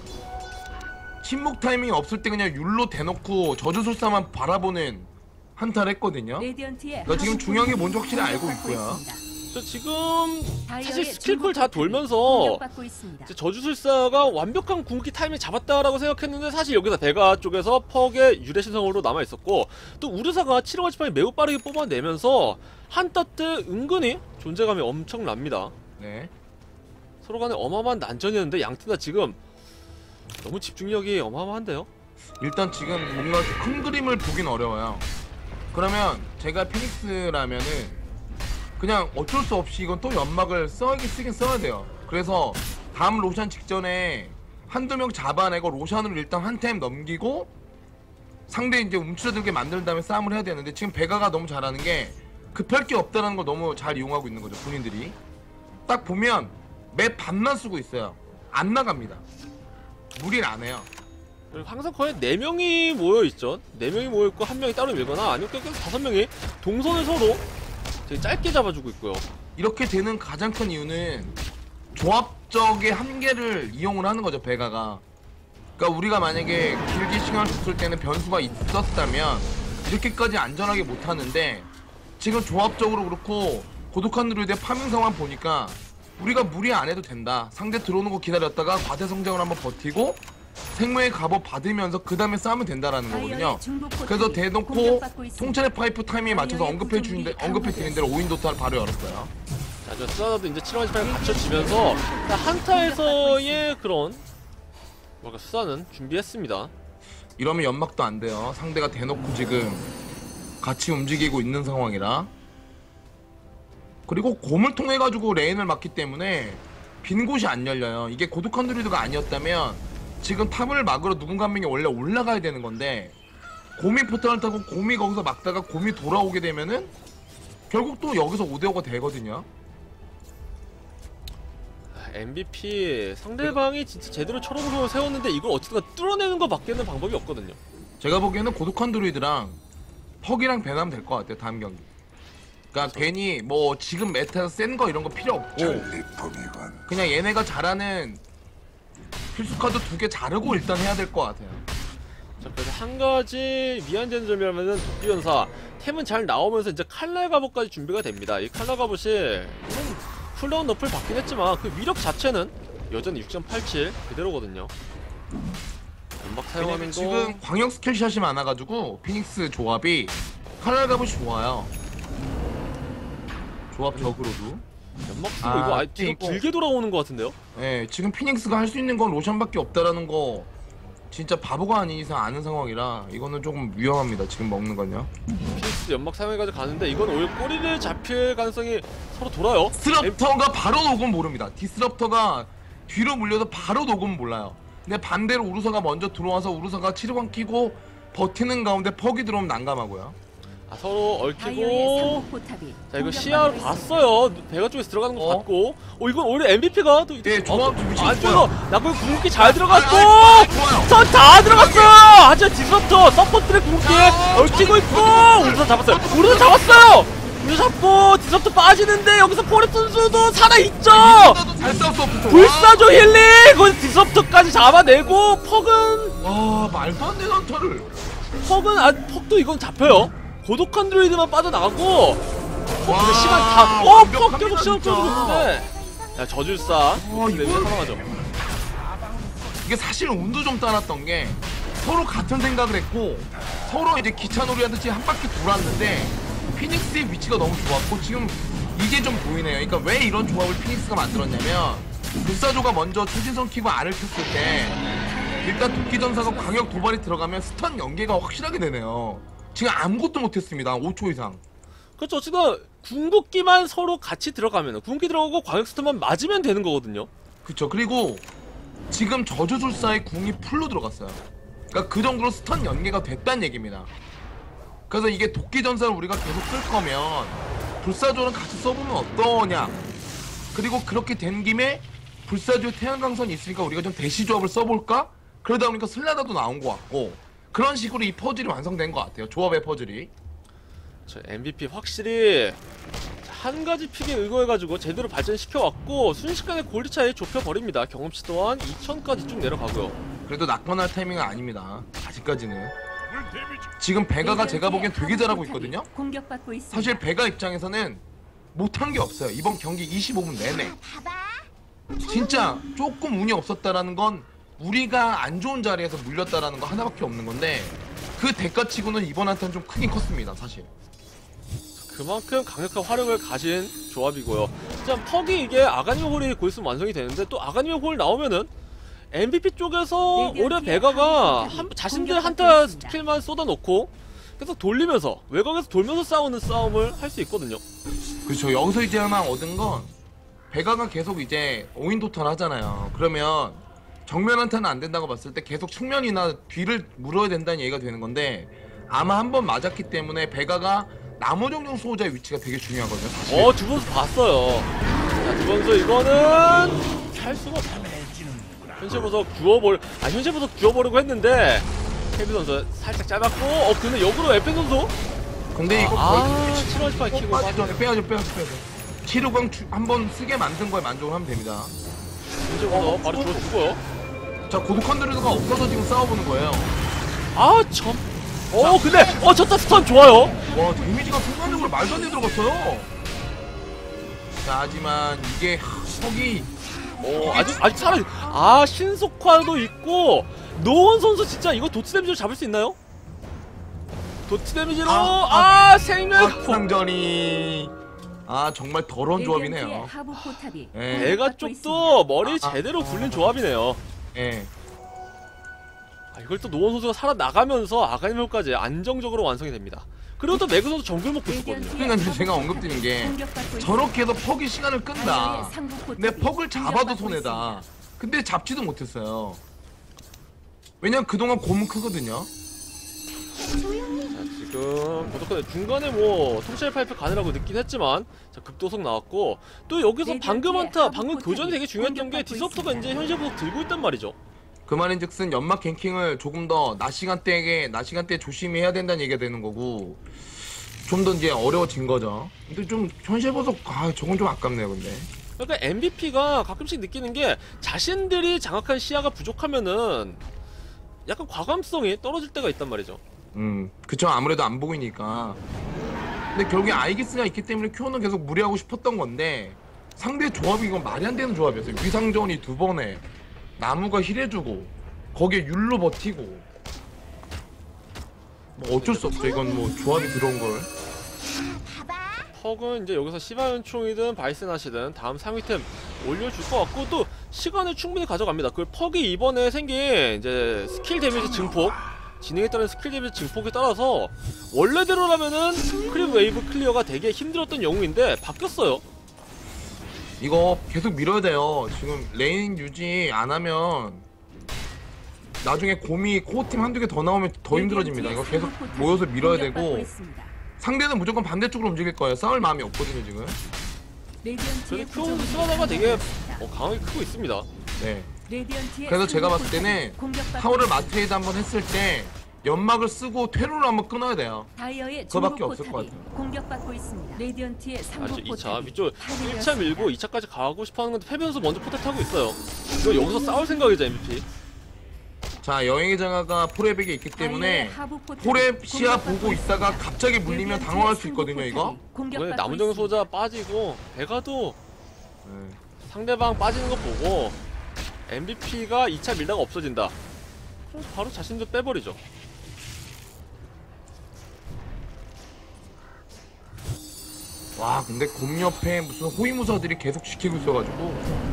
침묵 타이밍이 없을 때 그냥 율로 대놓고 저주술사만 바라보는 한타를 했거든요. 그러니까 지금 중요한 게 뭔지 확실히 알고 있고요. 저 지금 사실 스킬쿨 다 돌면서 저주술사가 완벽한 궁극기 타이밍 잡았다라고 생각했는데 사실 여기서 베가 쪽에서 퍽의 유래 신성으로 남아있었고 또 우르사가 칠 원 스파이 매우 빠르게 뽑아내면서 한타 때 은근히 존재감이 엄청납니다. 네. 서로 간에 어마어마한 난전이었는데 양팀 다 지금 너무 집중력이 어마어마한데요? 일단 지금 뭔가 큰 그림을 보긴 어려워요. 그러면 제가 피닉스라면은 그냥 어쩔 수 없이 이건 또 연막을 써야긴 쓰긴 써야 돼요. 그래서 다음 로션 직전에 한두 명 잡아내고 로션으로 일단 한 템 넘기고 상대 이제 움츠러들게 만든 다음에 싸움을 해야 되는데 지금 베가가 너무 잘하는 게 급할 게 없다는 걸 너무 잘 이용하고 있는 거죠, 본인들이. 딱 보면 맵 반만 쓰고 있어요. 안 나갑니다. 무리를 안 해요. 그리고 항상 거의 네 명이 모여있죠. 네 명이 모여있고 한 명이 따로 밀거나 아니면 그냥 다섯 명이 동선을 서로 되게 짧게 잡아주고 있고요. 이렇게 되는 가장 큰 이유는 조합적의 한계를 이용을 하는 거죠, 베가가. 그러니까 우리가 만약에 길게 시간을 줬을 때는 변수가 있었다면 이렇게까지 안전하게 못하는데 지금 조합적으로 그렇고 고독한 누르의 파밍 상황 보니까 우리가 무리 안 해도 된다. 상대 들어오는 거 기다렸다가 과대 성장을 한번 버티고 생명의 값을 받으면서 그 다음에 싸우면 된다라는 거거든요. 그래서 대놓고 통찰의 파이프 타이밍에 맞춰서 언급해 주는데 언급해 드린 대로 오 인 도타를 바로 열었어요. 자, 저 스나도 이제 칠 번 십팔 받쳐지면서 한타에서의 그런 뭔가 수사는 준비했습니다. 이러면 연막도 안 돼요. 상대가 대놓고 지금 같이 움직이고 있는 상황이라. 그리고 곰을 통해 가지고 레인을 막기 때문에 빈 곳이 안 열려요. 이게 고독한 드루이드가 아니었다면 지금 탑을 막으러 누군가 한 명이 원래 올라가야 되는 건데 곰이 포탄을 타고 곰이 거기서 막다가 곰이 돌아오게 되면은 결국 또 여기서 오 대 오가 되거든요. 엠브이피 상대방이 진짜 제대로 철옹성을 세웠는데 이걸 어쨌든 뚫어내는 거 밖에는 방법이 없거든요. 제가 보기에는 고독한 드루이드랑 퍽이랑 배나면 될 것 같아요, 다음 경기. 그러니까 그렇죠. 괜히 뭐 지금 메타에서 센 거 이런 거 필요 없고 그냥 얘네가 잘하는 필수 카드 두 개 자르고 일단 해야 될 것 같아요. 자, 그래서 한 가지 미안되는 점이라면은 도끼연사 템은 잘 나오면서 이제 칼날 갑옷까지 준비가 됩니다. 이 칼날 갑옷이 쿨다운 너플 받긴 했지만 그 위력 자체는 여전히 육 점 팔칠 그대로거든요. 연막 사용하는 거 지금 광역 스킬샷이 많아가지고 피닉스 조합이 칼날 갑옷이 좋아요. 조합적으로도. 연막 쓰고 아, 이거 아예 뒤로 이거- 길게 돌아오는 것 같은데요? 네, 지금 피닉스가 할 수 있는 건 로션밖에 없다라는 거 진짜 바보가 아닌 이상 아는 상황이라 이거는 조금 위험합니다. 지금 먹는 건요. 피닉스 연막 사용해가지고 가는데 이건 오히려 꼬리를 잡힐 가능성이 서로 돌아요. 디스럽터가 바로 녹으면 모릅니다. 디스럽터가 뒤로 물려서 바로 녹으면 몰라요. 근데 반대로 우르사가 먼저 들어와서 우르사가 치료관 끼고 버티는 가운데 퍽이 들어오면 난감하고요. 아, 서로 바이오의 얽히고 상급 포탑이 자 이거 공격받고 시야를 있습니다. 봤어요. 배가 쪽에서 들어가는 거 어? 봤고 어 이건 오히려 엠브이피가 또 네, 조합 좀 미치겠어요. 안쪽으로 나그 궁극기 잘 들어갔고 아, 아, 좋아요. 전 다 들어갔어요. 하지만 디스럽터 서포트의 궁극기에 얽히고 있고 우르사 잡았어요. 우르사 잡았어요. 우르사 잡고 디스럽터 빠지는데 여기서 포레 선수도 살아있죠. 잘 싸웠어. 불사조 힐링 거기서 디스럽터까지 잡아내고 퍽은 와, 말도 안 되는 한타를. 퍽은 아 퍽도 이건 잡혀요. 고독한 드루이드만 빠져나가고 어, 근데 시간 다 어! 퍽 계속 시간 끌고 있는데 야 저줄사 와, 네, 이거- 사망하죠. 이게 사실 운도 좀 따랐던 게 서로 같은 생각을 했고 서로 이제 기차놀이 하듯이 한 바퀴 돌았는데 피닉스의 위치가 너무 좋았고 지금 이게 좀 보이네요. 그러니까 왜 이런 조합을 피닉스가 만들었냐면 불사조가 먼저 추진선 키고 알을 켰을 때 일단 도끼전사가 광역 도발이 들어가면 스턴 연계가 확실하게 되네요. 지금 아무것도 못했습니다. 오 초 이상. 그렇죠. 어쨌든 궁극기만 서로 같이 들어가면 궁극기 들어가고 광역스톤만 맞으면 되는 거거든요. 그쵸. 그리고 지금 저주술사의 궁이 풀로 들어갔어요. 그러니까 그 정도로 스턴 연계가 됐다는 얘기입니다. 그래서 이게 도끼전사를 우리가 계속 쓸 거면 불사조는 같이 써보면 어떠냐. 그리고 그렇게 된 김에 불사조의 태양강선이 있으니까 우리가 좀 대시조합을 써볼까? 그러다 보니까 슬라다도 나온 것 같고 그런 식으로 이 퍼즐이 완성된 것 같아요. 조합의 퍼즐이. 저 엠브이피 확실히 한 가지 픽에 의거해가지고 제대로 발전시켜왔고 순식간에 골드 차이 좁혀버립니다. 경험치 또한 이천까지 쭉 내려가고요. 그래도 낙관할 타이밍은 아닙니다. 아직까지는. 지금 베가가 제가 보기엔 되게 잘하고 있거든요. 공격받고 있습니다. 사실 베가 입장에서는 못한 게 없어요. 이번 경기 이십오 분 내내. 진짜 조금 운이 없었다라는 건 우리가 안 좋은 자리에서 물렸다라는 거 하나밖에 없는 건데 그 대가치고는 이번 한타는 좀 크긴 컸습니다. 사실. 그만큼 강력한 화력을 가진 조합이고요. 자, 퍽이 이게 아가니메 홀이 곧 있으면 완성이 되는데 또 아가니메 홀 나오면은 엠브이피 쪽에서 오히려 베가가 한, 자신들 한타 스킬만 쏟아놓고 계속 돌리면서 외곽에서 돌면서 싸우는 싸움을 할 수 있거든요. 그렇죠. 여기서 이제 하나 얻은 건 베가가 계속 이제 오인도턴 하잖아요. 그러면 정면 한타는 안 된다고 봤을 때 계속 측면이나 뒤를 물어야 된다는 얘기가 되는 건데 아마 한 번 맞았기 때문에 베가가 나무정령 수호자의 위치가 되게 중요하거든요. 사실. 어, 두 번수 봤어요. 자, 두 번수 이거는 할 수가 없어. 현실 보석 주워버려, 아 현실 보석 주워버리고 했는데 케비 선수 살짝 짧았고, 어 근데 역으로 에펜 선수. 근데 이거 아, 칠월 스파이 키고 빠지죠. 빼야죠, 빼야죠, 빼야죠. 치료광 한번 쓰게 만든 거에 만족을 하면 됩니다. 현실 보석 바로 주워 주고요. 자, 고독한 드루드가 없어서 지금 싸워보는 거예요. 아 참. 어 근데 어 쳤다 스턴 좋아요. 와, 데미지가 순간적으로 말도 안 돼 들어갔어요. 자, 하지만 이게 퍽이 어 아직 아직 살아. 아 신속화도 있고 노원 선수 진짜 이거 도치 데미지로 잡을 수 있나요? 도치 데미지로 아, 아, 아 생명 상전이 아 정말 더러운 조합이네요. 하부 포탑이 예. 대가 쪽도 머리 아, 제대로 굴린 조합이네요. 예. 아, 이걸 또 노원 선수가 살아나가면서 아가니메까지 안정적으로 완성이 됩니다. 그리고 또 매그 선수 정글 먹고 있었거든요. 그러니까 제가 언급드린 게 저렇게 해서 퍽이 시간을 끈다. 근데 퍽을 잡아도 손해다. 근데 잡지도 못했어요. 왜냐면 그동안 고문 크거든요. 자, 지금 보도컨 중간에 뭐 통찰 파이프 가느라고 늦긴 했지만 자, 급도속 나왔고 또 여기서 방금 한타, 방금 교전이 되게 중요했던 게 디섭터가 이제 현실 보석 들고 있단 말이죠. 그 말인즉슨 연막 갱킹을 조금 더 낮 시간대에 낮 시간대에 조심히 해야 된다는 얘기가 되는 거고 좀 더 이제 어려워진 거죠. 근데 좀 현실 보석 아 저건 좀 아깝네요, 근데. 그러니까 엠브이피가 가끔씩 느끼는 게 자신들이 장악한 시야가 부족하면은 약간 과감성이 떨어질 때가 있단 말이죠. 음, 그쵸. 아무래도 안 보이니까. 근데 결국에 아이기스가 있기 때문에 큐어는 계속 무리하고 싶었던 건데 상대 조합이 이건 말이 안 되는 조합이었어요. 위상전이 두 번에 나무가 힐해주고 거기에 율로 버티고 뭐 어쩔 수 없죠. 이건 뭐 조합이 들어온 걸. 퍽은 이제 여기서 시바연총이든 바이슨하시든 다음 상위템 올려줄 것 같고 또 시간을 충분히 가져갑니다. 그 퍽이 이번에 생긴 이제 스킬 데미지 증폭 진행에 따른 스킬 데미지 증폭에 따라서 원래대로라면은 크립 웨이브 클리어가 되게 힘들었던 영웅인데 바뀌었어요. 이거 계속 밀어야 돼요. 지금 레인 유지 안 하면 나중에 곰이 코어팀 한두 개 더 나오면 더 힘들어집니다. 이거 계속 모여서 밀어야 되고 상대는 무조건 반대쪽으로 움직일 거예요. 싸울 마음이 없거든요, 지금. 그래도 큐 스와다가 되게 어, 강하게 크고 있습니다. 네. 그래서 제가 봤을 때는 타워를 마트에다 한번 했을 때 연막을 쓰고 퇴로를 한번 끊어야 돼요. 그거밖에 없을 것 같아요. 공격받고 있습니다. 레디언트의 아니죠. 이 차 위쪽 일 차 밀고 이 차까지 가고 싶어하는 건데 패변수 먼저 포탑 타고 있어요. 이거 여기서 싸울 생각이죠, 엠브이피. 자, 여행의 장화가 포랩에게 있기 때문에 포랩 시야 보고 있다가 갑자기 물리면 당황할 수 있거든요, 이거. 이번에 나무정 소자 빠지고 베가도 네. 상대방 빠지는 거 보고 엠브이피가 이 차 밀다가 없어진다. 그럼 바로 자신도 빼버리죠. 와, 근데 곰 옆에 무슨 호위무사들이 계속 지키고 있어가지고.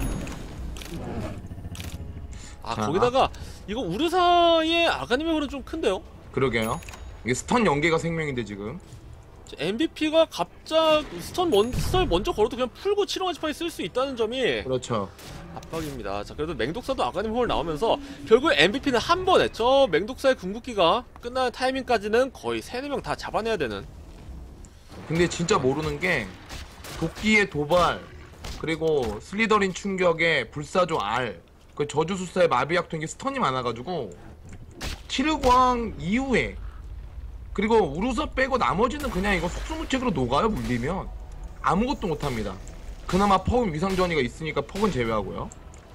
아, 자, 거기다가 이거 우르사의 아가님의 홀은 좀 큰데요? 그러게요. 이게 스턴 연계가 생명인데 지금. 엠브이피가 갑자기 스턴 먼, 스턴을 먼저 걸어도 그냥 풀고 칠홍아지파이 쓸 수 있다는 점이 그렇죠. 압박입니다. 자, 그래도 맹독사도 아가님 홀 나오면서 결국 엠브이피는 한 번에 저 맹독사의 궁극기가 끝나는 타이밍까지는 거의 세네 명 다 잡아내야 되는. 근데 진짜 모르는 게 도끼의 도발 그리고 슬리더린 충격에 불사조 R 그 저주술사의 마비약 등의 스턴이 많아가지고 치르광 이후에 그리고 우르사 빼고 나머지는 그냥 이거 속수무책으로 녹아요. 물리면 아무것도 못합니다. 그나마 퍽은 위상전이가 있으니까 퍽은 제외하고요.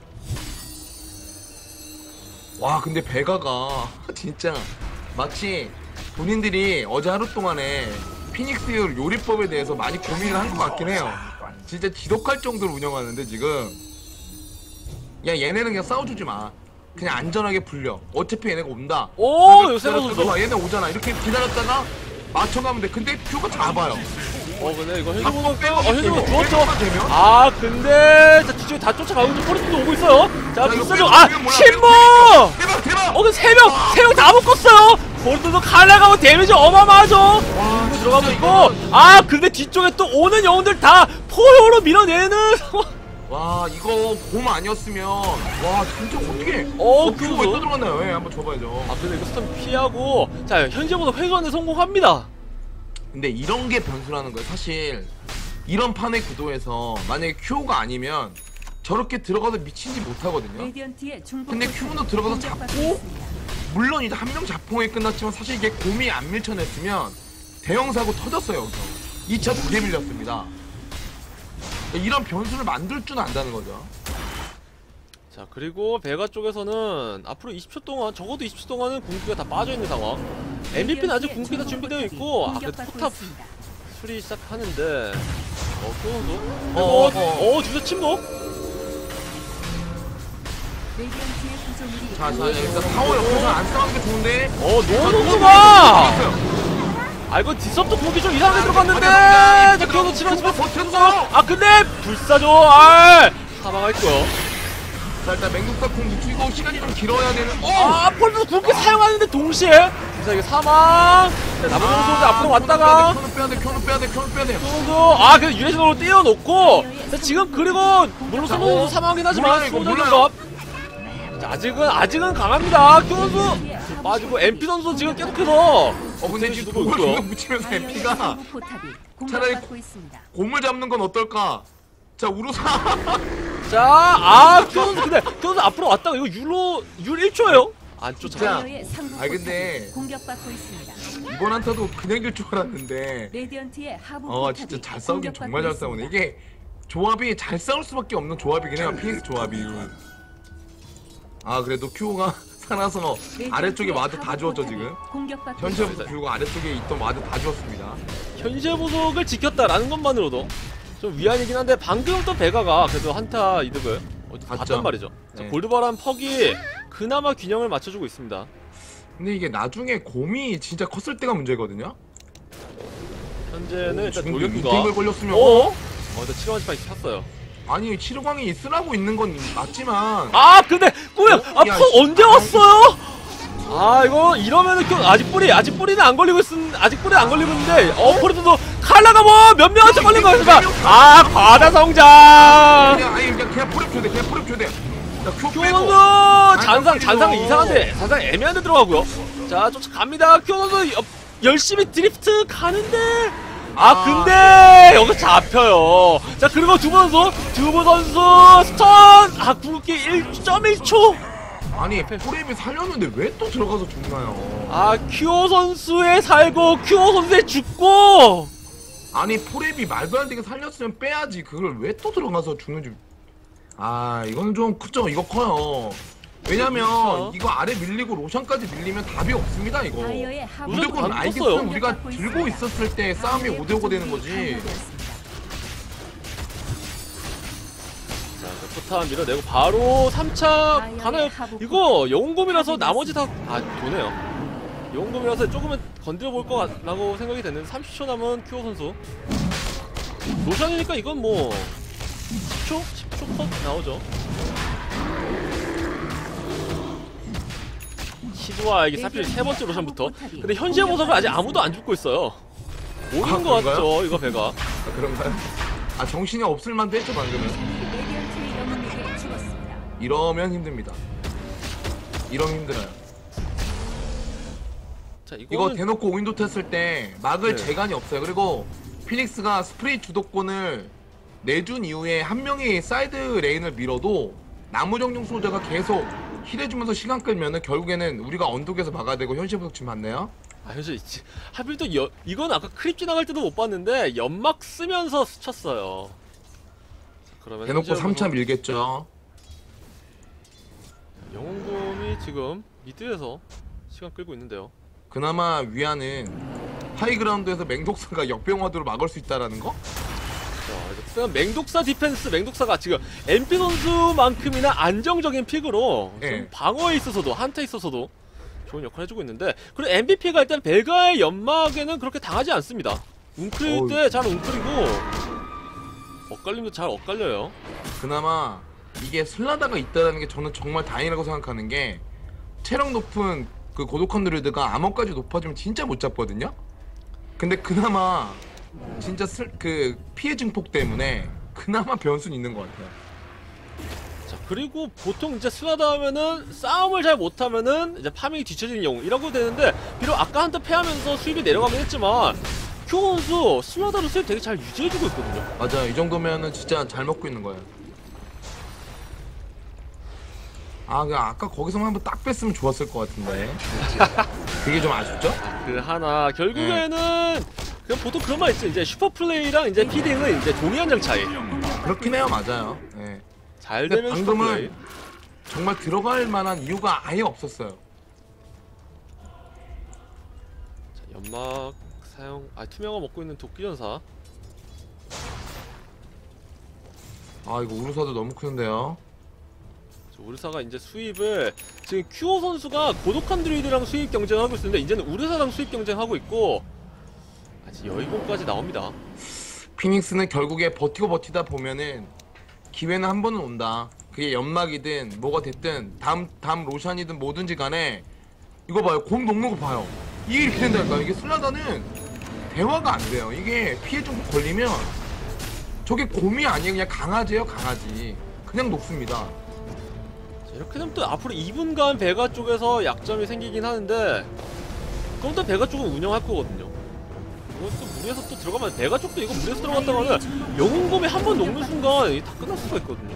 와, 근데 베가가 진짜 마치 본인들이 어제 하루 동안에 피닉스 요리법에 대해서 많이 고민을 한 것 같긴 해요. 진짜 지독할 정도로 운영하는데 지금 야, 얘네는 그냥 싸워주지 마. 그냥 안전하게 불려. 어차피 얘네가 온다. 오, 요새 선수. 얘네 오잖아. 이렇게 기다렸다가 맞춰가면 돼. 근데 큐가 잡아요. 어 근데 이거 현실보다 빼고 어 현실보다 빼고 죽었죠. 되면? 아 근데 자 뒤쪽에 다 쫓아가고 있는 포르투도 오고 있어요. 자 자, 이거 불사조 빼고 아 빼고 몰라, 침묵. 빼고, 대박 대박. 어 근데 세 명 세 명 다 묶었어요. 포르투도 칼라가고 데미지 어마어마하죠. 와, 들어가고 진짜 있고 이거는- 아 근데 뒤쪽에 또 오는 영웅들 다 포효로 밀어내는 상황. 와 이거 곰 아니었으면 와 진짜 어떻게 어, 어, 큐가 그거. 또 들어갔나요? 예, 한번 줘봐야죠. 아 근데 이거 스턴 피하고 자 현재보다 회수하는 데 성공합니다. 근데 이런 게 변수라는 거예요. 사실 이런 판의 구도에서 만약에 큐가 아니면 저렇게 들어가서 미치지 못하거든요. 레디언트의 중복 근데 큐도 들어가서 잡고 물론 이제 한 명 자폭에 끝났지만 사실 이게 곰이 안 밀쳐냈으면 대형 사고 터졌어요. 여기서 이 차 두 개 밀렸습니다. 이런 변수를 만들 줄 안다는 거죠. 자 그리고 베가 쪽에서는 앞으로 이십 초 동안 적어도 이십 초 동안은 궁극기가 다 빠져있는 상황. 엠비피는 아직 궁극기 다 준비되어 있고 아 그 포탑 수리 시작하는데 어 그거도 어, 어, 어, 어. 어 주저 침묵. 레디언트의 구조물이 자, 자, 일단 타워 옆에서 안 싸우는 게 좋은데. 어 자, 노노수가 들어갔어요. 아 이거 디섭도 궁극기 좀 이상하게 아, 들어갔는데 맞아, 맞아. 자 그래도 치면 치면 버텨줘. 아 근데 불사조 아 사망했고요. 자, 일단 맹독사 콩 묻히고 시간이 좀 길어야 되는. 어! 아 폴도 궁극기 사용하는데 동시에 불사에게 사망. 자 남은 선수 앞으로 왔다가 켜는 빼야 돼, 켜는 빼야 돼, 켜는 빼야 돼. 선수 아 그래서 유래신으로 띄워놓고 자, 지금 그리고 물론 자, 선수 어, 사망하긴 하지만 몰라요, 이거 수호적인 몰라요. 것 자, 아직은 아직은 강합니다. 큐 선수 빠지고 엠피 선수 지금 계속해서 어, 근데 지금 두고 그걸 있고요. 계속 묻히면서 바이오의 엠피가 상부 포탑이 차라리 공격받고 있습니다. 곰을 잡는 건 어떨까? 자, 우루사. 자, 아, 큐 선수 근데 큐 선수 앞으로 왔다가 이거 율로 율 일 초예요? 안 쫓아. 자, 바이오의 상부 아, 근데- 포탑이 공격받고 있습니다. 이번 한타도 그냥 질 줄 알았는데. 레디언트의 하부 어, 포탑이 진짜 잘 싸우긴 공격받고 정말 잘 싸우네. 있습니다. 이게 조합이 잘 싸울 수밖에 없는 조합이긴 해요. 피닉스 조합이. 아, 그래도 큐가 살아서 아래쪽에 와드 다 주었죠, 지금. 공격받고 현실부터 있습니다. 큐가 아래쪽에 있던 와드 다 주었습니다. 현실 보석을 지켰다라는 것만으로도 좀 위안이긴 한데 방금 또 베가가 그래도 한타 이득을 어디 봤죠. 봤단 말이죠. 자, 네. 골드바람 퍽이 그나마 균형을 맞춰주고 있습니다. 근데 이게 나중에 곰이 진짜 컸을 때가 문제거든요. 현재는 일단 지금 돌격구가 인팅을 걸렸으면 어? 어, 일단 치료한 스파이크 탔어요. 아니 치르광이 있으라고 있는 건 맞지만 아 근데 꾸영 어? 아 야, 퍽 씨. 언제 왔어요? 아 이거 이러면은 그 아직 뿌리 아직 뿌리는 안 걸리고 있음 아직 뿌리 안 걸리고 있는데 어 포르투도 칼라가 뭐 몇 명한테 걸린 거였을까? 아 과다 성장. 그냥 아니 그냥 그냥 포랩 줘야 돼 그냥 포랩 줘야 돼. 자, 큐 빼고. 큐원도 잔상 안 잔상 걸리고. 이상한데 잔상 애매한 데 들어가고요. 자 쫓아갑니다. 큐원도 열심히 드리프트 가는데 아 아. 근데 여기서 잡혀요. 자 그리고 두부 선수 두부 선수 스턴 아 궁극기 일 점 일 초. 아니 포랩이 살렸는데 왜 또 들어가서 죽나요? 아 큐어 선수의 살고 큐어 선수의 죽고. 아니 포랩이 말도 안 되게 살렸으면 빼야지 그걸 왜 또 들어가서 죽는지. 아 이건 좀 크죠. 이거 커요. 왜냐면 그렇죠. 이거 아래 밀리고 로션까지 밀리면 답이 없습니다 이거. 바이오의 하부 무조건 무조건 안 알겠으면 떴어요. 우리가 들고 있었을 때 싸움이 오 대 오 되는 거지. 자 포탑 밀어내고 바로 삼 차 가나요? 이거 영웅검이라서 나머지 다 아 도네요. 영웅검이라서 조금은 건드려 볼 거라고 생각이 됐는데 삼십 초 남은 큐어 선수. 로션이니까 이건 뭐 십 초? 십 초 컷 나오죠. 시드와 이게 하필 세 번째 로션부터. 근데 현재 보석을 아직 아무도 안 죽고 있어요. 오는 아, 거 그런가요? 같죠 이거 배가. 아, 그런가요? 아 정신이 없을 만도 했죠 방금은. 레디언트의 영웅에게 죽었습니다. 이러면 힘듭니다. 이러면 힘들어요. 자 이거 이거는 대놓고 윈도우 했을 때 막을 네. 재간이 없어요. 그리고 피닉스가 스프레이 주도권을 내준 이후에 한 명이 사이드 레인을 밀어도 나무 정령 소저가 계속 힐해주면서 시간 끌면은 결국에는 우리가 언덕에서 막아야 되고 현실 부석 지금 맞네요. 아 현재 있지. 하필 또 여, 이건 아까 크립 지나갈 때도 못 봤는데 연막 쓰면서 스쳤어요. 그러면 대놓고 현재 삼 차 보석- 밀겠죠. 영웅곰이 지금 미드에서 시간 끌고 있는데요. 그나마 위안은 하이그라운드에서 맹독사가 역병화도를 막을 수 있다라는 거? 자, 일단 맹독사 디펜스, 맹독사가 지금 엠피 선수만큼이나 안정적인 픽으로 예. 좀 방어에 있어서도 한타에 있어서도 좋은 역할을 해주고 있는데 그리고 엠브이피가 일단 벨가의 연막에는 그렇게 당하지 않습니다. 웅크릴 때 잘 웅크리고 엇갈림도 잘 엇갈려요. 그나마 이게 슬라다가 있다는 게 저는 정말 다행이라고 생각하는 게 체력 높은 그 고독한 드루이드가 암호까지 높아지면 진짜 못 잡거든요. 근데 그나마 진짜 슬, 그 피해 증폭 때문에 그나마 변수는 있는 것 같아요. 자, 그리고 보통 이제 슬라다 하면은 싸움을 잘 못하면은 이제 파밍이 뒤처지는 영웅이라고 되는데, 비록 아까 한타 패하면서 수입이 내려가긴 했지만 큐어 선수 슬라다로 수입 되게 잘 유지해주고 있거든요. 맞아, 이 정도면은 진짜 잘 먹고 있는 거예요. 아, 그냥 아까 거기서만 한번 딱 뺐으면 좋았을 것 같은데. 그게 좀 아쉽죠? 그 하나 결국에는 그냥 보통 그런 말 있죠. 이제 슈퍼 플레이랑 이제 피딩은 이제 동의 한 장 차이. 그렇긴 해요, 맞아요. 네. 잘 근데 되면 슈퍼 플레이. 방금은 정말 들어갈 만한 이유가 아예 없었어요. 자, 연막 사용. 아, 투명화 먹고 있는 도끼전사. 아, 이거 우르사도 너무 크는데요. 우르사가 이제 수입을 지금 큐어 선수가 고독한 드루이드랑 수입 경쟁하고 있었는데 이제는 우르사랑 수입 경쟁하고 있고 아직 여의공까지 나옵니다. 피닉스는 결국에 버티고 버티다 보면은 기회는 한 번은 온다. 그게 연막이든 뭐가 됐든 다음 다음 로션이든 뭐든지 간에 이거 봐요. 곰 녹는 거 봐요. 이게 이렇게 된다니까. 이게 슬라다는 대화가 안 돼요. 이게 피해 좀 걸리면 저게 곰이 아니에요. 그냥 강아지예요, 강아지. 그냥 녹습니다. 자, 이렇게 되면 또 앞으로 이 분간 베가 쪽에서 약점이 생기긴 하는데 그럼 또 베가 쪽은 운영할 거거든요. 이것도 물에서 또 들어가면 베가 쪽도 이거 물에서 들어갔다가는 영웅검이 한 번 녹는 순간 이게 다 끝날 수가 있거든요.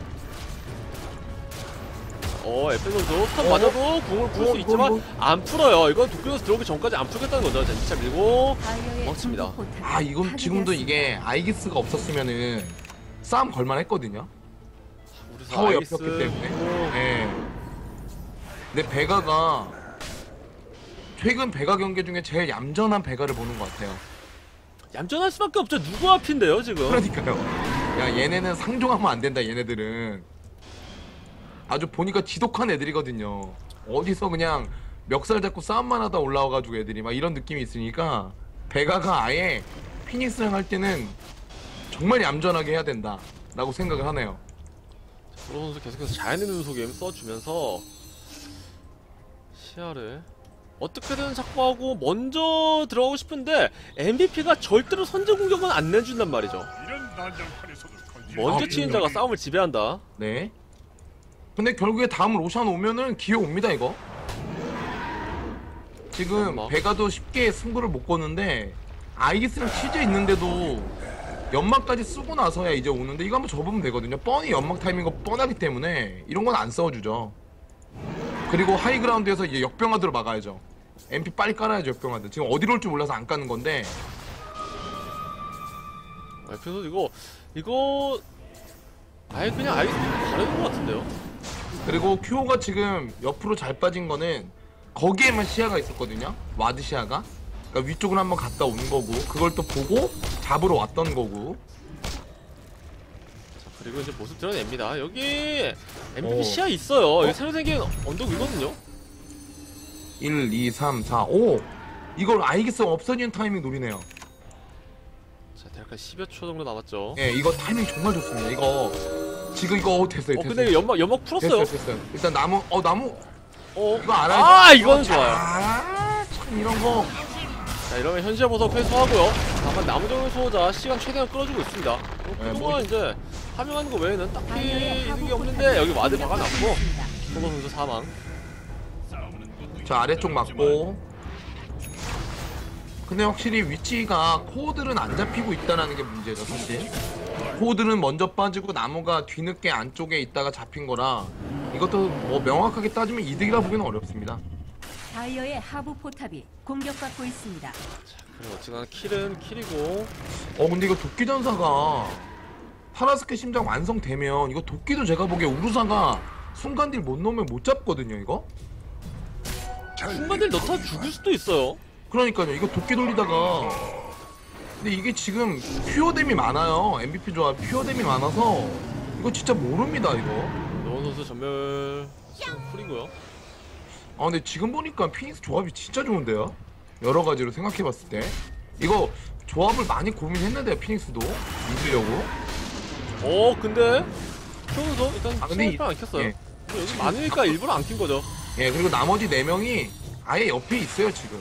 어, 에페 선수 탑 맞아도 궁을 풀 수 있지만 안 풀어요. 이건 도쿄에서 들어오기 전까지 안 풀겠다는 거죠. 자, 이 차 밀고 먹습니다. 아, 이건 지금도 이게 아이기스가 없었으면은 싸움 걸만 했거든요. 타워 옆이었기 때문에. 네. 근데 베가가 최근 베가 경기 중에 제일 얌전한 베가를 보는 것 같아요. 얌전할 수밖에 없죠. 누구 앞인데요 지금. 그러니까요. 야, 얘네는 상종하면 안 된다. 얘네들은 아주 보니까 지독한 애들이거든요. 어디서 그냥 멱살 잡고 싸움만 하다 올라와가지고 애들이 막 이런 느낌이 있으니까 베가가 아예 피닉스랑 할 때는 정말 얌전하게 해야 된다 라고 생각을 하네요. 프로 선수 계속해서 자연의 눈속임 써주면서 시야를 어떻게든 확보하고 먼저 들어가고 싶은데 엠브이피가 절대로 선제 공격은 안 내준단 말이죠. 먼저 아, 치는 자가 싸움을 지배한다. 네. 근데 결국에 다음 로션 오면은 기회 옵니다 이거. 지금 잠깐만. 베가도 쉽게 승부를 못 거는데 아이기스랑 치즈 있는데도 연막까지 쓰고 나서야 이제 오는데 이거 한번 접으면 되거든요. 뻔히 연막 타이밍 거 뻔하기 때문에 이런 건 안 싸워주죠. 그리고 하이그라운드에서 이제 역병하드로 막아야죠. 엠피 빨리 깔아야죠. 역병하드. 지금 어디로 올지 몰라서 안 까는 건데. 아, 그래서 이거 이거 아예 그냥 아예 가려는 것 같은데요. 그리고 큐오가 지금 옆으로 잘 빠진 거는 거기에만 시야가 있었거든요. 와드 시야가. 그러니까 위쪽으로 한번 갔다 온 거고 그걸 또 보고 잡으러 왔던 거고. 자, 그리고 이제 모습 드러냅니다. 여기 엠브이피 오. 시야 있어요. 어? 여기 새로 생긴 언덕 위거든요. 일, 이, 삼, 사, 오! 이걸 아이기스 없어지는 타이밍 노리네요. 자, 대략 십여 초 정도 남았죠. 예, 이거 타이밍 정말 좋습니다. 이거 지금 이거 어, 됐어요. 어, 됐어요. 근데 연막 연막 풀었어요. 됐어요, 됐어요. 일단 나무, 어 나무 어, 이거 알아요. 아, 이거는 좋아요. 아, 참 이런 거. 자, 이러면 현실 보석 회수하고요. 다만 나무정의 수호자 시간 최대한 끌어주고 있습니다. 어, 네, 그동안 뭐- 이제 파밍하는 거 외에는 딱히 아이의 이득이 하부 없는데 포탑이 여기 와드 박아놨고 공격받습니다. 소도 선수 사망. 자, 아래쪽 맞고. 근데 확실히 위치가 코어들은 안 잡히고 있다는 게 문제죠, 사실. 코어들은 먼저 빠지고 나무가 뒤늦게 안쪽에 있다가 잡힌 거라 이것도 뭐 명확하게 따지면 이득이라 보기는 어렵습니다. 다이어의 하부 포탑이 공격받고 있습니다. 그리고 어쨌거나 킬은 킬이고. 어 근데 이거 도끼전사가 파라스케 심장 완성되면 이거 도끼도 제가 보기에 우루사가 순간딜 못 넣으면 못 잡거든요 이거? 순간들 넣다 죽을 수도 있어요. 그러니까요 이거 도끼 돌리다가 근데 이게 지금 퓨어댐이 많아요. 엠브이피 조합 퓨어댐이 많아서 이거 진짜 모릅니다 이거. 노원 선수 전멸 풀이고요. 아 근데 지금 보니까 피닉스 조합이 진짜 좋은데요? 여러 가지로 생각해봤을 때 이거 조합을 많이 고민했는데요, 피닉스도 믿으려고. 어 근데 켜서 일단 아, 근데 스나이퍼 안 켰어요. 예. 근데 여기 많으니까 일부러 안 킨 거죠. 예, 그리고 나머지 네 명이 아예 옆에 있어요 지금.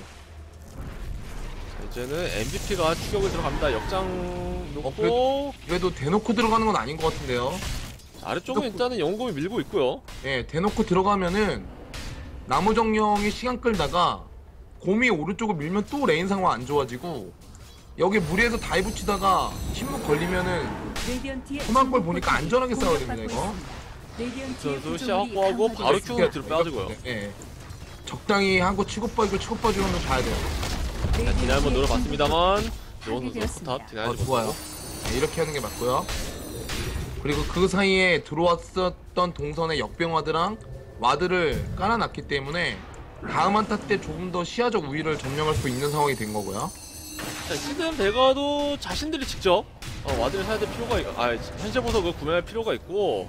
자, 이제는 엠브이피가 추격을 들어갑니다. 역장 놓고 어, 그래도, 그래도 대놓고 들어가는 건 아닌 것 같은데요. 자, 아래쪽은 일단은 영웅검이 밀고 있고요. 예, 대놓고 들어가면은 나무 정령이 시간 끌다가 곰이 오른쪽을 밀면 또 레인 상황 안 좋아지고 여기 무리해서 다이브 치다가 침묵 걸리면은 험한 걸 보니까 안전하게 싸워야 됩니다 이거. 선수 시야 확보하고 바로 큐 뒤로 빠지고요. 예, 적당히 하고 치고 빠지고 치고 빠지고 하면 봐야 돼요. 자, 디나이 한번 노려봤습니다만 노원 선수 포탑 디나이 어, 못 좋아요. 네, 이렇게 하는 게 맞고요. 그리고 그 사이에 들어왔었던 동선의 역병와드랑 와드를 깔아놨기 때문에 다음 한타 때 조금 더 시야적 우위를 점령할 수 있는 상황이 된 거고요. 자, 시즌 베가도 자신들이 직접 어, 와드를 사야 될 필요가 있, 아 현재 보석을 구매할 필요가 있고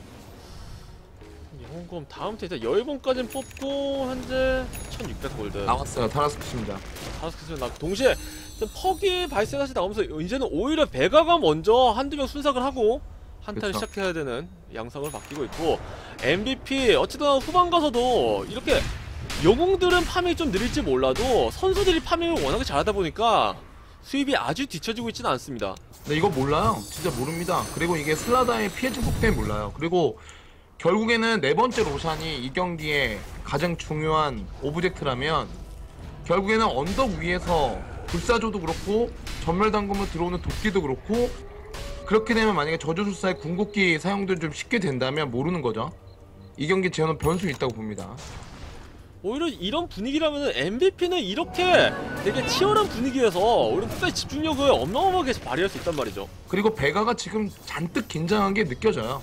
영웅검 다음 테 일단 열봉까지는 뽑고 현재 천육백 골드 나왔어요. 타라스크입니다. 타스크스는 나 동시에 일단 퍽이 발생하시 나오면서 이제는 오히려 베가가 먼저 한두 명 순삭을 하고 한타를 그쵸. 시작해야 되는 양상을 바뀌고 있고 엠브이피 어쨌든 후반 가서도 이렇게 영웅들은 파밍이 좀 느릴지 몰라도 선수들이 파밍을 워낙에 잘하다 보니까 수입이 아주 뒤처지고 있지는 않습니다. 근데 이거 몰라요. 진짜 모릅니다. 그리고 이게 슬라다의 피해 증폭 때문에 몰라요. 그리고 결국에는 네 번째 로샨이 이 경기에 가장 중요한 오브젝트라면 결국에는 언덕 위에서 불사조도 그렇고 전멸당금으로 들어오는 도끼도 그렇고 그렇게 되면 만약에 저주술사의 궁극기 사용도 좀 쉽게 된다면 모르는 거죠. 이 경기 저는 변수 있다고 봅니다. 오히려 이런 분위기라면은 엠브이피는 이렇게 되게 치열한 분위기에서 오히려 끝까지 집중력을 어마어마하게 발휘할 수 있단 말이죠. 그리고 베가가 지금 잔뜩 긴장한 게 느껴져요.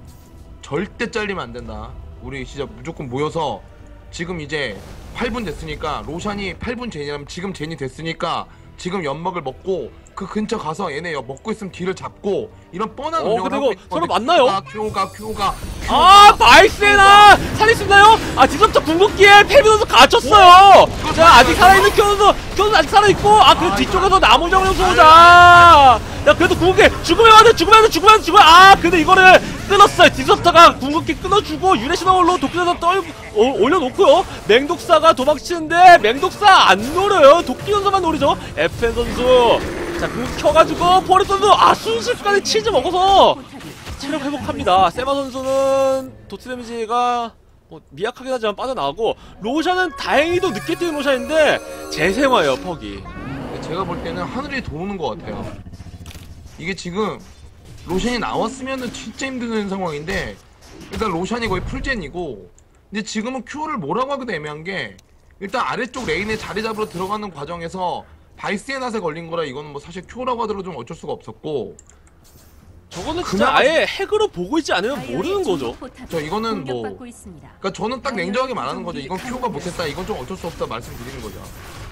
절대 잘리면 안 된다. 우리 진짜 무조건 모여서 지금 이제 팔 분 됐으니까 로샨이 팔 분 제니라면 지금 제니 됐으니까 지금 연막을 먹고 그 근처 가서 얘네 먹고 있으면 뒤를 잡고 이런 뻔한 어, 운영을 근데 하고 이거 서로 만나요? 큐오가 큐오가 아 바이스나 살리시나요? 아 디섭터 궁극기에 페비 선수 갇혔어요. 자 아직 살아있는 큐 선수 큐 선수 아직 살아있고 아 그 뒤쪽에서 나무 정령 쏘자. 야 그래도 궁극기 죽으면 안돼 죽으면 안돼 죽으면 안돼 죽으면 아 근데 이거를 끊었어요. 디섭터가 궁극기 끊어주고 유레시나홀로 도끼에서 떨 어, 올려놓고요. 맹독사가 도망치는데 맹독사 안 노려요. 도끼 선수만 노리죠. 에프엔 선수 자 궁극기 켜가지고 포레 선수 아 순식간에 치즈 먹어서 체력 회복합니다. 세바 선수는 도트 데미지가 뭐 미약하긴 하지만 빠져나가고 로샨은 다행히도 늦게 뛰는 로샨인데 재생화예요 퍽이. 제가 볼 때는 하늘이 도는 것 같아요. 이게 지금 로션이 나왔으면은 진짜 힘든 상황인데 일단 로션이 거의 풀젠이고 근데 지금은 큐를 뭐라고 하기도 애매한 게 일단 아래쪽 레인에 자리 잡으러 들어가는 과정에서 바이스의 낫에 걸린 거라 이거는 뭐 사실 큐라고 하더라도 좀 어쩔 수가 없었고 저거는 진짜 그나마- 아예 핵으로 보고 있지 않으면 모르는 거죠. 저 이거는 뭐 그러니까 저는 딱 냉정하게 말하는 거죠. 이건 큐가 못했다 이건 좀 어쩔 수 없다 말씀드리는 거죠.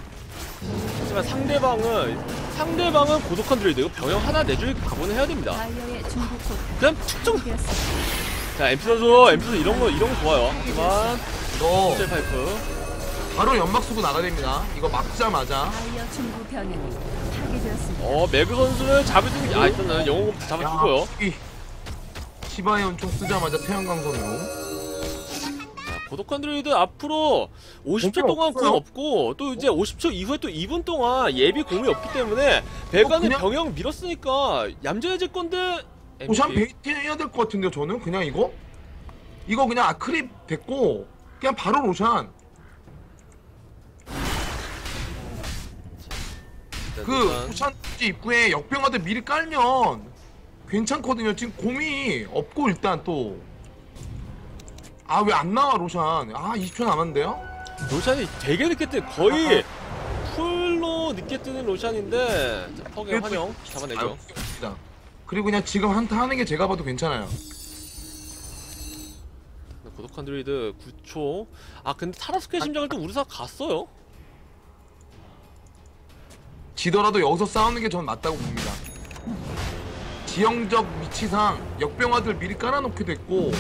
하지만 상대방은 상대방은 고독한 드레이드 병영 하나 내줄 각오는 해야 됩니다. 그냥 특정 자 엠피 선수 엠피 선수 이런 거 이런 거 좋아요. 하지만 이거 셀 파이프 바로 연막 쓰고 나가야 됩니다. 이거 막자마자 어 매그 선수를 잡아주는 아 일단은 영웅 잡아주고요. 이 시바의 연총 쓰자마자 태양광선으로 고독한 드레이드 앞으로 오십 초 동안 공 없고 또 이제 오십 초 이후에 또 이 분 동안 예비 공이 없기 때문에 베가는 그냥- 병영 밀었으니까 얌전해질 건데 오션 엠브이피. 베이트 해야 될 것 같은데요. 저는 그냥 이거 이거 그냥 아크립 됐고 그냥 바로 로션 그 로션 입구에 역병화들 미리 깔면 괜찮거든요. 지금 곰이 없고 일단 또 아 왜 안 나와 로션 아 이십 초 남았는데요. 로샨이 되게 늦게 뜨 거의 풀로 늦게 뜨는 로샨인데 자, 퍽의 그래도- 환영 잡아내죠. 아유, 좋습니다. 그리고 그냥 지금 한타 하는 게 제가 봐도 괜찮아요. 고독한 드레이드 구 초. 아 근데 타라스크의 심장을 또 우르사 갔어요. 지더라도 여기서 싸우는 게 전 맞다고 봅니다. 지형적 위치상 역병화들 미리 깔아놓게 됐고